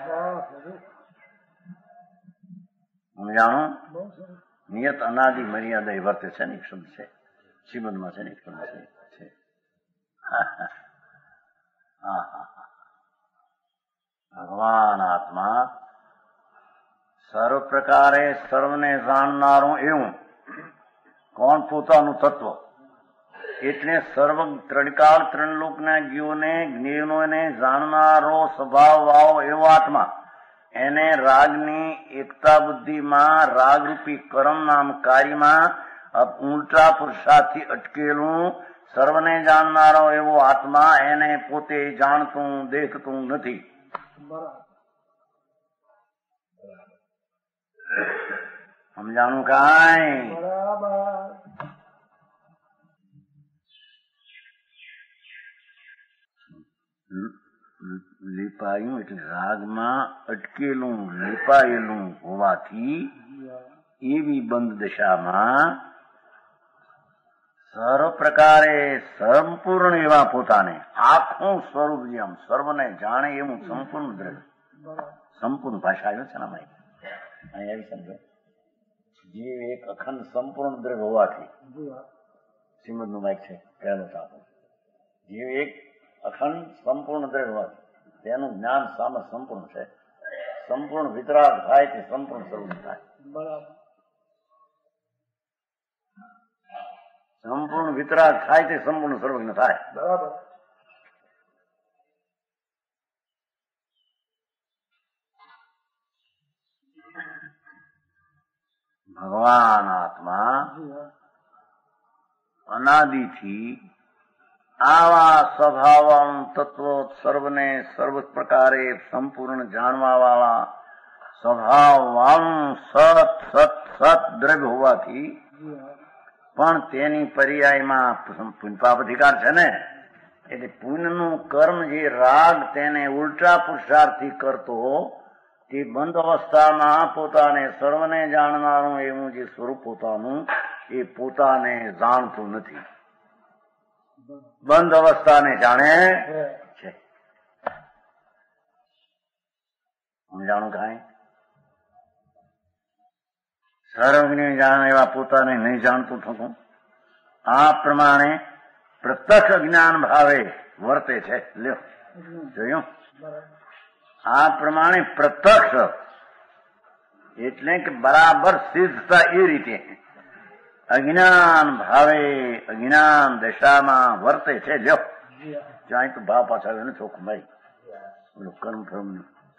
સમજાણું? નિયત અનાદિ મર્યાદા વર્તે છે ને એક શબ્દ છે શ્રીમદમાં, છે ને એક શબ્દ છે. ભગવાન આત્મા સર્વ પ્રકારે સર્વને જાણનારું એવું કોણ પોતાનું તત્વ એટલે સર્વ ત્રણકાળ ત્રણલોકના જીવોને જ્ઞાનોને જાણનારો સ્વભાવ વાળો એવો આત્મા એને રાગની એકતા બુદ્ધિમાં રાગરૂપી કર્મ નામ કાર્યમાં ઉલટા પુરુષાર્થથી અટકેલું સર્વને જાણનારો એવો આત્મા એને પોતે જાણતું દેખતું નથી. સમજાણું કાંઈ? લીપાયું એટલે રાગમાં અટકેલું લીપાયેલું હોવાથી એવી બંધ દશામાં સર્વ પ્રકારે સંપૂર્ણ એવા પોતાને આખું સ્વરૂપ જેમ સર્વને જાણે એવું સંપૂર્ણ દ્રવ્ય, સંપૂર્ણ ભાષા આવ્યો છે ને ભાઈ અહીં આવી સમજો. જીવ એક અખંડ સંપૂર્ણ દ્રવ્ય હોવાથી શ્રીમદ નું માઇક છે પહેલો સાધન. જીવ એક અખંડ સંપૂર્ણ દ્રવ્ય હોવાથી તેનું જ્ઞાન સામે સંપૂર્ણ છે. સંપૂર્ણ વિતરાગ થાય તે સંપૂર્ણ સ્વરૂપ થાય. સંપૂર્ણ વિતરાગ થાય તે સંપૂર્ણ સર્વજ્ઞ થાય. બરાબર. ભગવાન આત્મા અનાદિથી આવા સ્વભાવ તત્વો સર્વને સર્વ પ્રકારે સંપૂર્ણ જાણવા વાળા સ્વભાવ સત સત સત દ્રવ્ય હોવાથી પણ તેની પર્યાયમાં પુણ્યપાપ અધિકાર છે ને, એટલે પુણ્યનું કર્મ જે રાગ તેને ઉલટા પુરુષાર્થથી કરતો તે બંધ અવસ્થામાં પોતાને સર્વને જાણનારું એવું જે સ્વરૂપ પોતાનું એ પોતાને જાણતું નથી. બંધ અવસ્થાને જાણે છે. સમજાણું કાંઈ? સર્વજ્ઞ જાણ એવા પોતાને નહીં જાણતું થતું. આ પ્રમાણે પ્રત્યક્ષ જ્ઞાન ભાવે વર્તે છે. લ્યો જોયું? આ પ્રમાણે પ્રત્યક્ષ એટલે કે બરાબર સિદ્ધતા એ રીતે અજ્ઞાન ભાવે અજ્ઞાન દશામાં વર્તે છે. લ્યો જ્યાં તો ભાવ પાછા આવ્યો ને ચોખ્ખું કર્મ ફર્મ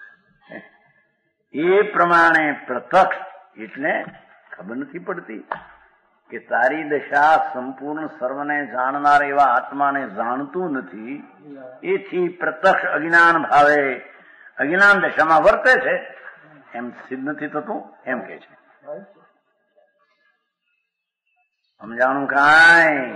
એ પ્રમાણે પ્રત્યક્ષ એટલે ખબર નથી પડતી કે તારી દશા સંપૂર્ણ સર્વને જાણનાર એવા આત્માને જાણતું નથી. એથી પ્રત્યક્ષ અજ્ઞાન ભાવે અજ્ઞાન દશામાં વર્તે છે એમ સિદ્ધ નથી થતું એમ કે છે. સમજાણું કાંઈ?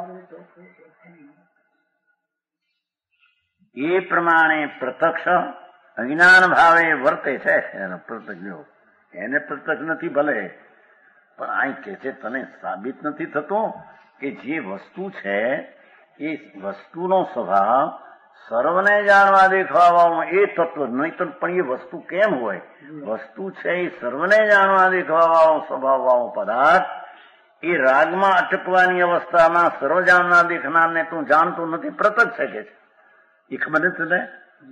એ પ્રમાણે પ્રત્યક્ષ અજ્ઞાન ભાવે વર્તે છે. એનો પ્રત્યક્ષ એને પ્રત્યક્ષ નથી ભલે, પણ અહીં કે છે તને સાબિત નથી થતું કે જે વસ્તુ છે એ વસ્તુનો સ્વભાવ સર્વને જાણવા દેખાવાનું એ તત્વ નહીં તો પણ એ વસ્તુ કેમ હોય? વસ્તુ છે એ સર્વને જાણવા દેખાવાનો સ્વભાવ વાળો પદાર્થ એ રાગમાં અટકવાની અવસ્થામાં સર્વ જાણનાર દેખનારને તું જાણતું નથી, પ્રત્યક્ષ છે કે છે. એ ખબર નથી તને?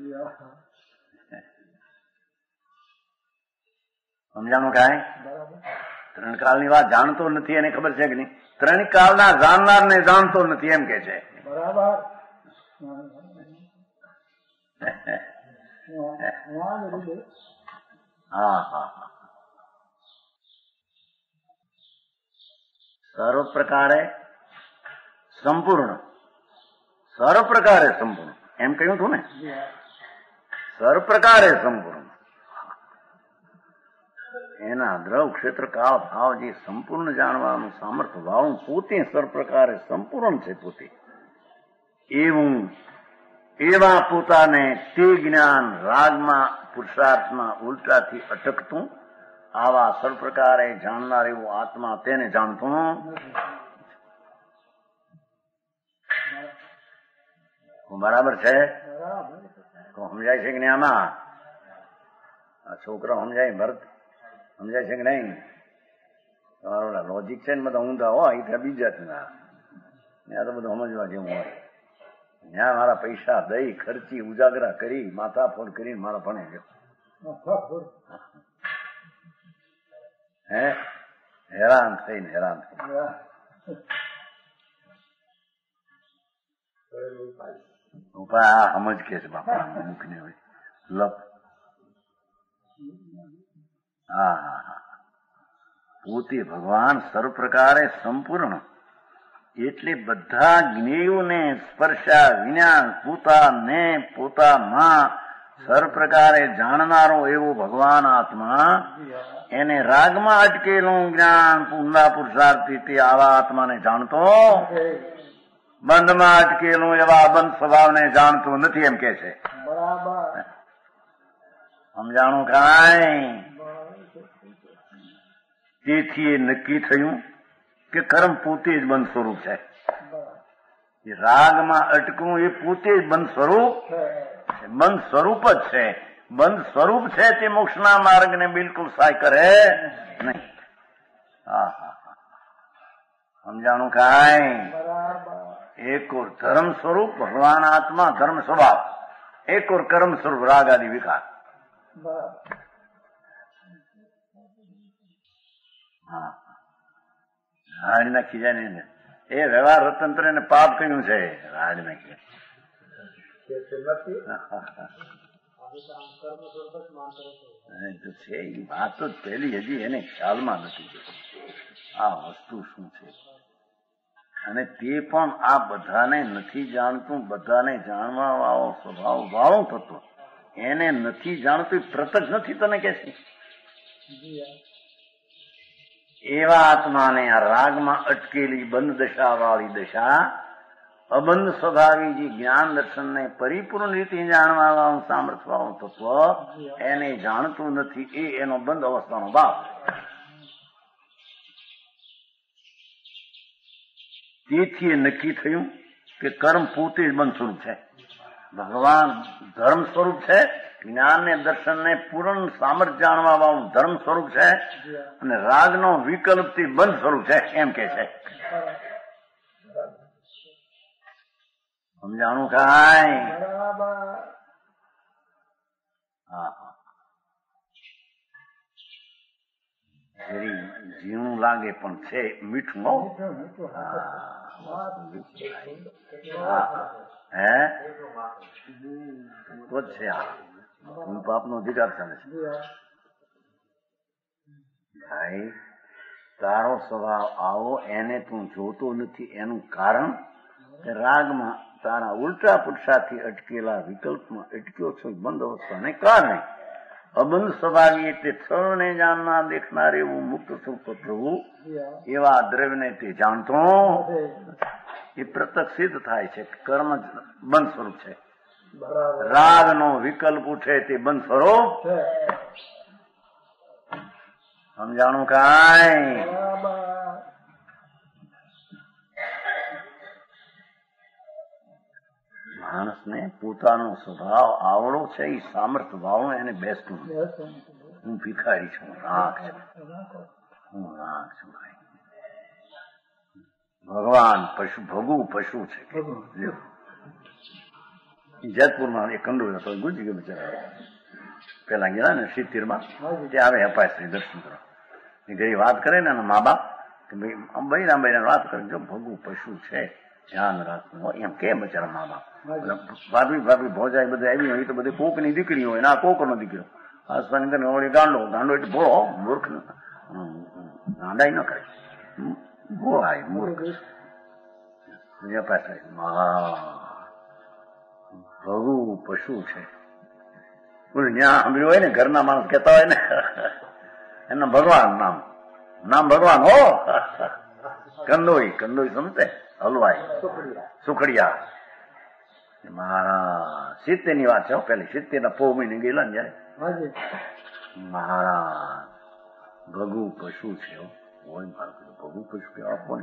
સમજાણું કાંઈ? ત્રણ કાળની વાત જાણતો નથી એને ખબર છે કે નહીં? ત્રણ કાળના જાણનારને જાણતો નથી એમ કે છે. બરાબર. હા હા હા. સર્વ પ્રકારે સંપૂર્ણ, સર્વ પ્રકારે સંપૂર્ણ એમ કહ્યું હતું ને? સર્વ પ્રકારે સંપૂર્ણ એના દ્રવ ક્ષેત્ર કાળ ભાવ જે સંપૂર્ણ જાણવાનું સામર્થ્ય વાળું પોતે સર્વ પ્રકારે સંપૂર્ણ છે. પોતે એવું એવા પોતાને તે જ્ઞાન રાગમાં પુરુષાર્થમાં ઉલટાથી અટકતું આવા સર્વ પ્રકારે જાણનાર એવું આત્મા તેને જાણતું. બરાબર છે? તો સમજાય છે કે નહીં? આમાં આ છોકરો સમજાય, ભરત સમજાય છે કે નહીં? તમારો લોજિક છે ને બધા ઊંધા હોય ત્યાં બીજા જ ના, ત્યાં તો બધું સમજવા જેવું હોય. ત્યાં મારા પૈસા દઈ ખર્ચી ઉજાગરા કરી માથાફોડ કરીને મારા ભણે ગયો. હેરાન થઈને ઉપાય આ સમજ કે છે બાપા મૂકને હોય લપ. હા હા હા. પોતે ભગવાન સર્વ પ્રકારે સંપૂર્ણ એટલે બધા જ્ઞેયોને સ્પર્શા વિના પોતાને પોતામાં સર્વ પ્રકારે જાણનારો એવો ભગવાન આત્મા એને રાગમાં અટકેલું જ્ઞાન ઊંડા પુરુષાર્થી તે આવા આત્માને જાણતો, બંધમાં અટકેલું એવા બંધ સ્વભાવને જાણતું નથી એમ કે છે. સમજાણું કાંઈ? તેથી એ નક્કી થયું કે કર્મ પોતે જ બંધ સ્વરૂપ છે. રાગમાં અટકવું એ પોતે જ બંધ સ્વરૂપ, બંધ સ્વરૂપ જ છે. બંધ સ્વરૂપ છે તે મોક્ષના માર્ગને બિલકુલ સહાય કરે નહીં. હા હા હા. સમજાણું કાંઈ? એક ઓર ધર્મ સ્વરૂપ ભગવાન આત્મા ધર્મ સ્વભાવ, એક ઓર કર્મ સ્વરૂપ રાગ આદિ વિકાર. હા હાડી નાખી જાય ને એ વ્યવહાર રતંત્ર ને પાપ કહ્યું છે રાજને કે છે એ વાત તો પેલી હજી એને ખ્યાલમાં નથી આ વસ્તુ શું છે, અને તે પણ આ બધાને નથી જાણતું. બધાને જાણવા વાળો સ્વભાવ વાળો થતો એને નથી જાણતું, પ્રત્યક્ષ નથી તને કે છે. એવા આત્માને આ રાગમાં અટકેલી બંધ દશા વાળી દશા અબંધ સ્વભાવી જે જ્ઞાન દર્શનને પરિપૂર્ણ રીતે જાણવા વાળું સામર્થ્ય વાળું તત્વ એને જાણતું નથી. એ એનો બંધ અવસ્થાનો ભાવ. તેથી એ નક્કી થયું કે કર્મ પોતે જ બંધ સ્વરૂપ છે. ભગવાન ધર્મ સ્વરૂપ છે, જ્ઞાન ને દર્શન ને પૂર્ણ સામર્થ્ય જાણવા વાળું ધર્મ સ્વરૂપ છે, અને રાગનો વિકલ્પથી બંધ સ્વરૂપ છે એમ કે છે. સમજાણું કાંઈ? જરી ઝીણું લાગે પણ છે મીઠું. હે તો જ છે. આ હું પાપનો અધિકાર ચાલે છે. ભાઈ તારો સ્વભાવ આવો એને તું જોતો નથી. એનું કારણ રાગમાં તારા ઉલટા પુરુષાથી અટકેલા વિકલ્પમાં અટક્યો છો. બંધ અવસ્થાને કારણે અબંધ સ્વભાવી એટલે સર્વને જાણનાર દેખનાર એવું મુક્ત સ્વરૂપ પ્રભુ એવા દ્રવ્યને તે જાણતો એ પ્રત્યક્ષ સિદ્ધ થાય છે. કર્મ બંધ સ્વરૂપ છે. રાગનો વિકલ્પ ઉઠે તે બંધ સ્વરૂપ. સમજાણું કાંઈ? માણસને પોતાનો સ્વભાવ આવડો છે એ સામર્થ્ય વાળો એને બેસતું. હું ભિખારી છું, રાગ છું, હું રાગ છું. ભગવાન પશુ ભગુ પશુ છે. જેતપુરમાં એક કંડોળ હતો, ગુજરી ગયો બિચારા. પેલા ગયા ને 70 માં ત્યાં આવે અપાય દર્શન કરો. એ ઘરે વાત કરે ને એના મા બાપ કે ભાઈ બૈરા વાત કરે, જો ભગુ પશુ છે ધ્યાન રાખવું હોય એમ કે બચારા મા બાપ. ભાભી ભોજાઈ બધા આવી હોય તો બધી કોક ની દીકરી હોય ને આ કોક નો દીકરો. ગાંડો એટલે ભોળો, મૂર્ખ ગાંડાઈ ન કરે, ભોળાય મૂર્ખ. ભગુ પશુ છે. ત્યાં સાંભળ્યું હોય ને ઘરના માણસ કહેતા હોય ને એના ભગવાન નામ ભગવાન હો. કંદોઈ સમજે, હલવાઈ સુખડિયા. મહારાજ 70 ની વાત છે પેલી 70 ના પોહ મહિને ગયેલા ને જયારે મહારાજ ભગુ પશુ છે. હોય મારું ભગુ પશુ કેવા કોણ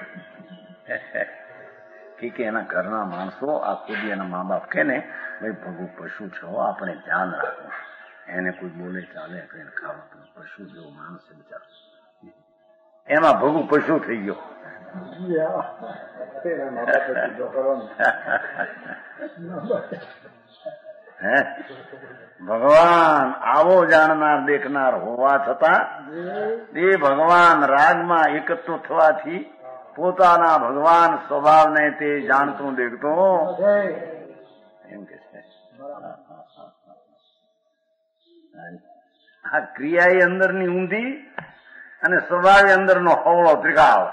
કે એના ઘરના માણસો આ ખુદ એના મા બાપ કે ને ભાઈ ભગુ પશુ છો, આપણે ધ્યાન રાખવું. એને કોઈ બોલે ચાલે એને ખાવા પશુ જેવો માણસ છે બિચારો. એમાં ભગુ પશુ થઈ ગયો. હે ભગવાન આવો જાણનાર દેખનાર હોવા છતાં એ ભગવાન રાગમાં એકત્ર થવાથી પોતાના ભગવાન સ્વભાવને તે જાણતું દેખતો એમ કે છે. આ ક્રિયા એ અંદરની ઊંધી અને સ્વભાવ અંદરનો હવળો ત્રિકાળ.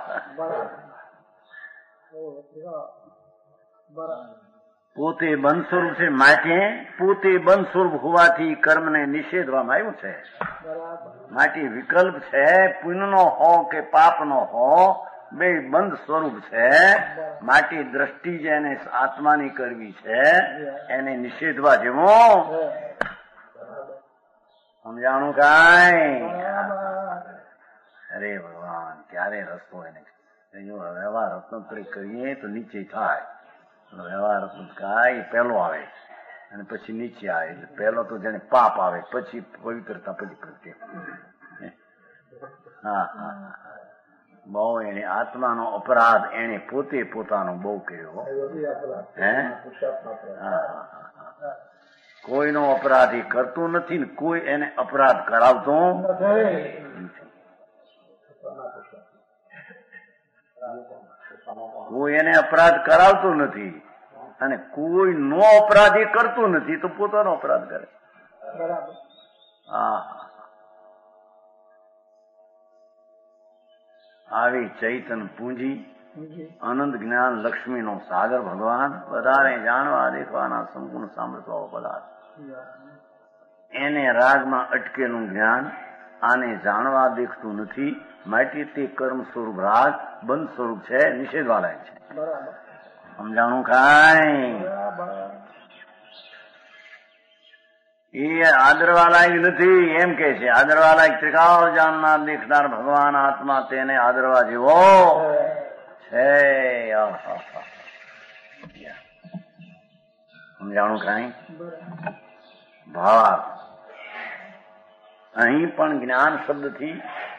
પોતે બંધ સ્વરૂપ છે, માટે પોતે બંધ સ્વરૂપ હોવાથી કર્મને નિષેધવામાં આવ્યું છે. માટે વિકલ્પ છે, પુણ્યનો હો કે પાપનો હો બે બંધ સ્વરૂપ છે. માટે દ્રષ્ટિ જેને આત્માની કરવી છે એને નિષેધવા જેવો. સમજાણું કાંઈ? અરે ભગવાન ક્યારે રસ્તો એને વ્યવહાર રત્નોત્તરી કરીએ તો નીચે થાય. વ્યવહાર કાંઈ પહેલો આવે અને પછી નીચે આવે. એટલે પહેલો તો જેને પાપ આવે, પછી પવિત્રતા, પછી પ્રત્યે. હા બહુ એને આત્માનો અપરાધ એને પોતે પોતાનો બહુ કર્યો. હે કોઈનો અપરાધ એ કરતું નથી ને કોઈ એને અપરાધ કરાવતો નથી. કોઈ એને અપરાધ કરાવતું નથી અને કોઈ નો અપરાધ એ કરતું નથી તો પોતાનો અપરાધ કરે. આવી ચૈતન પૂંજી અનંત જ્ઞાન લક્ષ્મીનો સાગર ભગવાન બધાને જાણવા દેખવાના સંપૂર્ણ સામર્થ્ય પદાર્થ. એને રાગમાં અટકેલું જ્ઞાન આને જાણવા દેખતું નથી. માટે તે કર્મ સ્વરૂપ રાગ બંધ સ્વરૂપ છે, નિષેધવાળા છે. સમજાણું કાંઈ? એ આદરવાલાયક નથી એમ કે છે. આદરવાલાયક ત્રિકાળ જાણનાર દેખનાર ભગવાન આત્મા તેને આદરવા જેવો છે. સમજાણું કાંઈ? ભાવાર્થ અહીં પણ જ્ઞાન શબ્દથી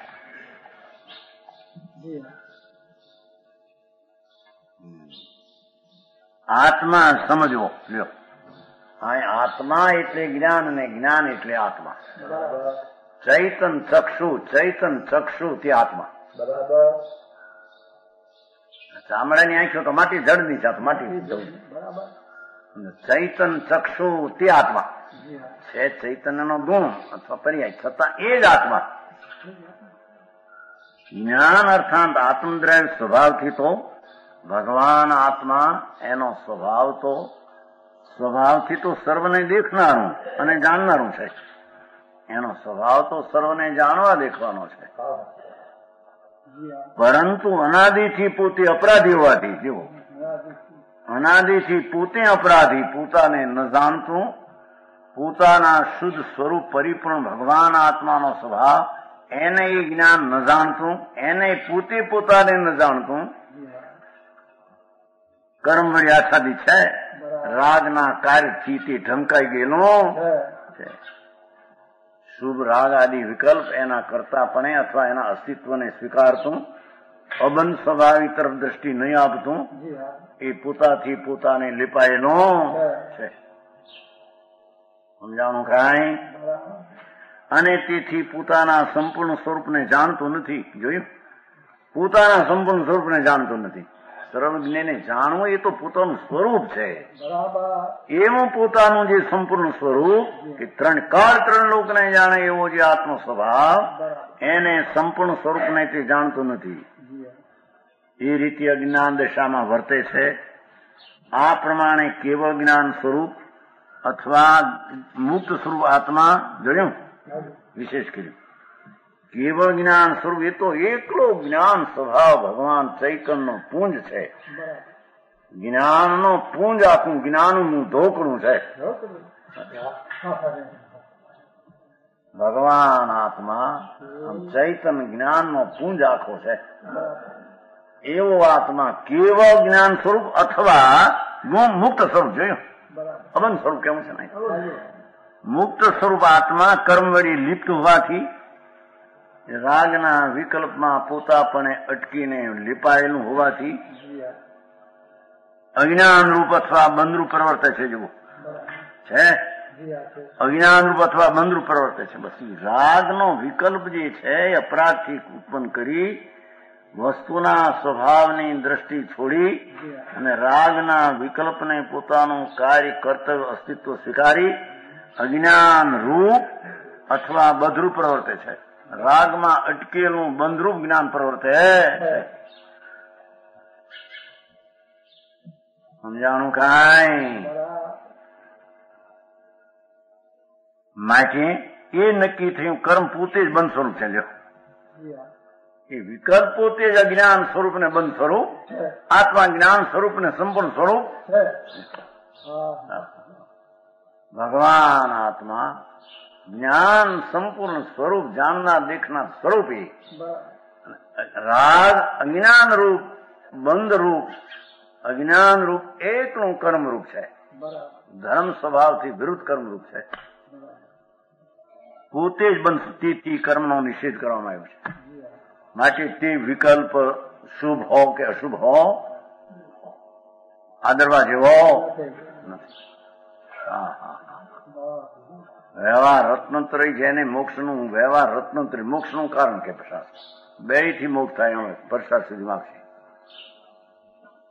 આત્મા સમજવો. લ્યો, આત્મા એટલે જ્ઞાન અને જ્ઞાન એટલે આત્મા. ચૈતન ચક્ષુ તે આત્મા. ચામડાની આંખો તો માટી, જળની છે માટી. ચૈતન ચક્ષુ તે આત્મા છે. ચૈતન્યનો ગુણ અથવા પર્યાય છતાં એ જ આત્મા. જ્ઞાન અર્થાત આત્મદ્રવ્ય સ્વભાવથી તો ભગવાન આત્મા એનો સ્વભાવથી તો સર્વને દેખનારું અને જાણનારું છે. એનો સ્વભાવ તો સર્વને જાણવા દેખવાનો છે. પરંતુ અનાદિથી પોતે અપરાધી હોવાથી, જેવો અનાદિથી પોતે અપરાધી, પોતાને ન જાણતું, પોતાના શુદ્ધ સ્વરૂપ પરિપૂર્ણ ભગવાન આત્માનો સ્વભાવ, એને એ જ્ઞાન ન જાણતું, એને પોતે પોતાને ન જાણતું, કર્મ વળી આછાદી છે. રાગના કાર્યથી તે ઢંકાઈ ગયેલો છે. શુભ રાગ આદિ વિકલ્પ એના કરતાપણે અથવા એના અસ્તિત્વને સ્વીકારતું, અબંધ સ્વભાવી તરફ દ્રષ્ટિ નહીં આપતું, એ પોતાથી પોતાને લીપાયેલો છે. સમજાણું કાંઈ? અને તેથી પોતાના સંપૂર્ણ સ્વરૂપને જાણતું નથી. જોયું? પોતાના સંપૂર્ણ સ્વરૂપને જાણતું નથી. સર્વજ્ઞને જાણવું એ તો પોતાનું સ્વરૂપ છે. એવું પોતાનું જે સંપૂર્ણ સ્વરૂપ કે ત્રણ કાળ ત્રણ લોકને જાણે એવો જે આત્મ સ્વભાવ, એને સંપૂર્ણ સ્વરૂપને તે જાણતું નથી. એ રીતે અજ્ઞાન દશામાં વર્તે છે. આ પ્રમાણે કેવળ જ્ઞાન સ્વરૂપ અથવા મુક્ત સ્વરૂપ આત્મા, જોયું વિશેષ કર્યું, કેવળ જ્ઞાન સ્વરૂપ એ તો એકલો જ્ઞાન સ્વભાવ ભગવાન ચૈતનનો પુંજ છે. જ્ઞાનનો પુંજ આખું જ્ઞાનનું ધોકણું છે. ભગવાન આત્મા ચૈતન જ્ઞાનનો પુંજ આખો છે. એવો આત્મા કેવળ જ્ઞાન સ્વરૂપ અથવા મુક્ત સ્વરૂપ, જોયું અબંધ સ્વરૂપ કેવું છે? મુક્ત સ્વરૂપ આત્મા કર્મ વળી લિપ્ત હોવાથી, રાગના વિકલ્પમાં પોતાપણે અટકીને લીપાયેલું હોવાથી અજ્ઞાન રૂપ અથવા બંધરૂપ પ્રવર્તે છે. જેવું છે અજ્ઞાન રૂપ અથવા બંધરૂપ પ્રવર્તે છે. બસ રાગનો વિકલ્પ જે છે એ અપરાધથી ઉત્પન્ન કરી વસ્તુના સ્વભાવની દ્રષ્ટિ છોડી અને રાગના વિકલ્પને પોતાનું કાર્ય કર્તવ્ય અસ્તિત્વ સ્વીકારી અજ્ઞાન રૂપ અથવા બધરૂપ પ્રવર્તે છે. રાગમાં અટકેલું બંધરૂપ જ્ઞાન પ્રવર્તે. સમજાણું કાંઈ? માટે એ નક્કી થયું કર્મ પોતે જ બંધ સ્વરૂપ છે. જો એ વિકલ્પ પોતે જ અજ્ઞાન સ્વરૂપ ને બંધ સ્વરૂપ, આત્મા જ્ઞાન સ્વરૂપ ને સંપૂર્ણ સ્વરૂપ. ભગવાન આત્મા જ્ઞાન સંપૂર્ણ સ્વરૂપ જાણનાર દેખનાર સ્વરૂપી. રાગ અજ્ઞાન રૂપ બંધ રૂપ અજ્ઞાન રૂપ એકલું કર્મ રૂપ છે. ધર્મ સ્વભાવથી વિરુદ્ધ કર્મ રૂપ છે. પોતે જ બંધ સ્થિતિ કર્મનો નિષેધ કરવામાં આવ્યો છે. માટે તે વિકલ્પ શુભ હો કે અશુભ હો આદરવા જેવો નથી. વ્યવહાર રત્નત્રય જેને મોક્ષનું વ્યવહાર રત્નત્રય મોક્ષનું કારણ કે પ્રસાદ બે થી મોક્ષ થાય. પ્રસાદ સુધી માગશે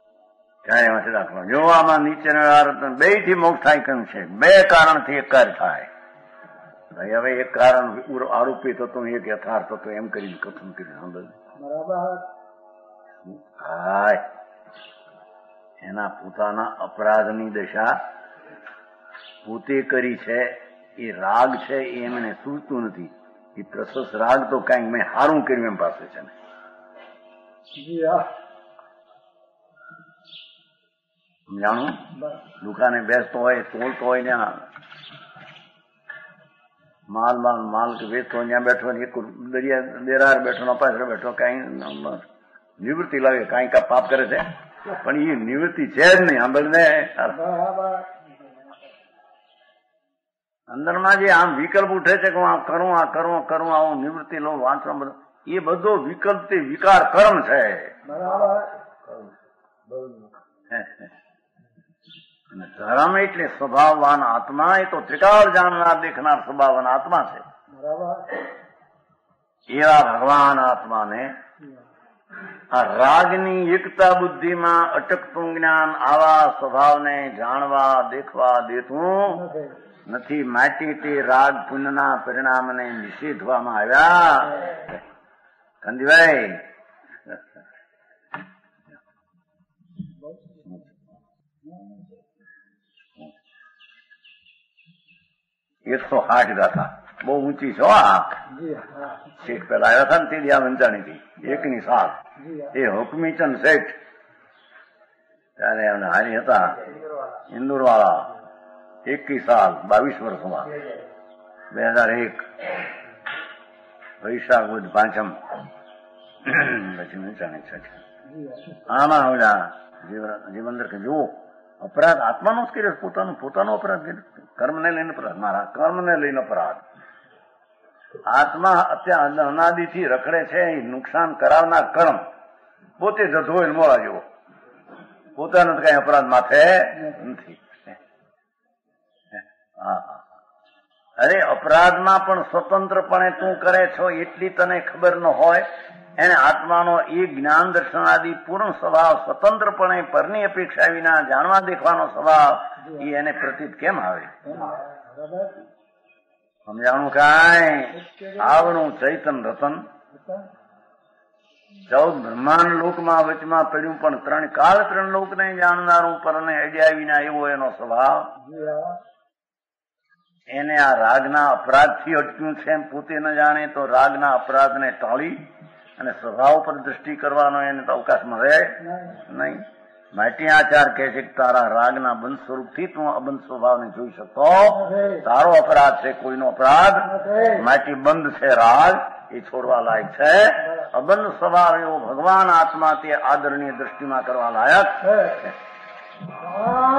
ત્યારે એમાંથી દાખલો જો આમાં નીચેના બે થી મોક્ષ થાય કેમ છે? બે કારણથી એક કાર્ય થાય. ભાઈ હવે એક કારણ આરોપિત હતું, એક યથાર્થ હતું, એમ કરીને કથન કર્યું. બરાબર. હાય એના પોતાના અપરાધની દશા પોતે કરી છે. એ રાગ છે એ એમને સૂચતું નથી. એ પ્રશસ્ત રાગ તો કઈક મેં સારું કર્યું એમ પાસે છે ને. જી હા. સમજાણું? દુકાને બેસતો હોય, તોલતો હોય, ત્યાં માલ કે વેચતો ત્યાં બેઠો, એક દરિયા દેરાર બેઠો, પાછળ બેઠો, કઈ નિવૃત્તિ લાગે, કઈ કા પાપ કરે છે, પણ એ નિવૃત્તિ છે જ નહીં. સાંભળને, અંદરમાં જે આમ વિકલ્પ ઉઠે છે કે હું આ કરું, આ કરું, કરું, આવું નિવૃત્તિ લઉં, વાંચવા, બધું એ બધો વિકલ્પ તે વિકાર કર્મ છે. ધર્મ એટલે સ્વભાવવાન આત્મા. એ તો ત્રિકાળ જાણનાર દેખનાર સ્વભાવવાન આત્મા છે. એવા ભગવાન આત્માને આ રાગની એકતા બુદ્ધિમાં અટકતું જ્ઞાન આવા સ્વભાવને જાણવા દેખવા દેતું નથી. માટે તે રાગ પુણ્યના પરિણામને નિષેધવામાં આવ્યા. કંદીભાઈ 160 ગાથા બહુ ઊંચી છે. શેઠ પેલા આવ્યા હતા ને તે આ વંચાણી હતી એકની સાલ. એ હુકમીચંદ શેઠ ત્યારે એમને હારી હતા ઇન્દોર વાળા. 21 સાલ 22 વર્ષમાં 2001 વૈશાખ બુધ પાંચમ પછી વંચાણી છે. આમાં ઓલા જીવંદર કે જુઓ અપરાધ આત્માનો જ કર્યો, પોતાનો અપરાધ કર્યો. કર્મને લઈને અપરાધ, મારા કર્મને લઈને અપરાધ. આત્મા અત્યારે અનાદિથી રખડે છે. નુકસાન કરાવનાર કર્મ પોતે જતો હોય મોડા જેવો. પોતાનો કઈ અપરાધ માથે નથી. અરે અપરાધમાં પણ સ્વતંત્રપણે તું કરે છો એટલી તને ખબર ન હોય. એને આત્માનો એ જ્ઞાન દર્શન આદિ પૂર્ણ સ્વભાવ સ્વતંત્રપણે પરની અપેક્ષા વિના જાણવા દેખવાનો સ્વભાવ એ એને પ્રતીત કેમ આવે? સમજાણું કાંઈ? આવણું ચૈતન રતન 14 બ્રહ્માંડ લોકમાં વચમાં પડ્યું, પણ 3 કાળ 3 લોકને જાણનારું પરને અડ્યા વિના એવો એનો સ્વભાવ. એને આ રાગના અપરાધથી અટક્યું છે એમ પોતે ન જાણે તો રાગના અપરાધને ટાળી અને સ્વભાવ પર દ્રષ્ટિ કરવાનો એને તો અવકાશ મળે નહીં. માટે આચાર કહે છે કે તારા રાગના બંધ સ્વરૂપથી તું અબંધ સ્વભાવને જોઈ શકતો. તારો અપરાધ છે, કોઈનો અપરાધ. માટે બંધ છે રાગ, એ છોડવા લાયક છે. અબંધ સ્વભાવ એવો ભગવાન આત્મા તે આદરણીય દ્રષ્ટિમાં કરવા લાયક છે.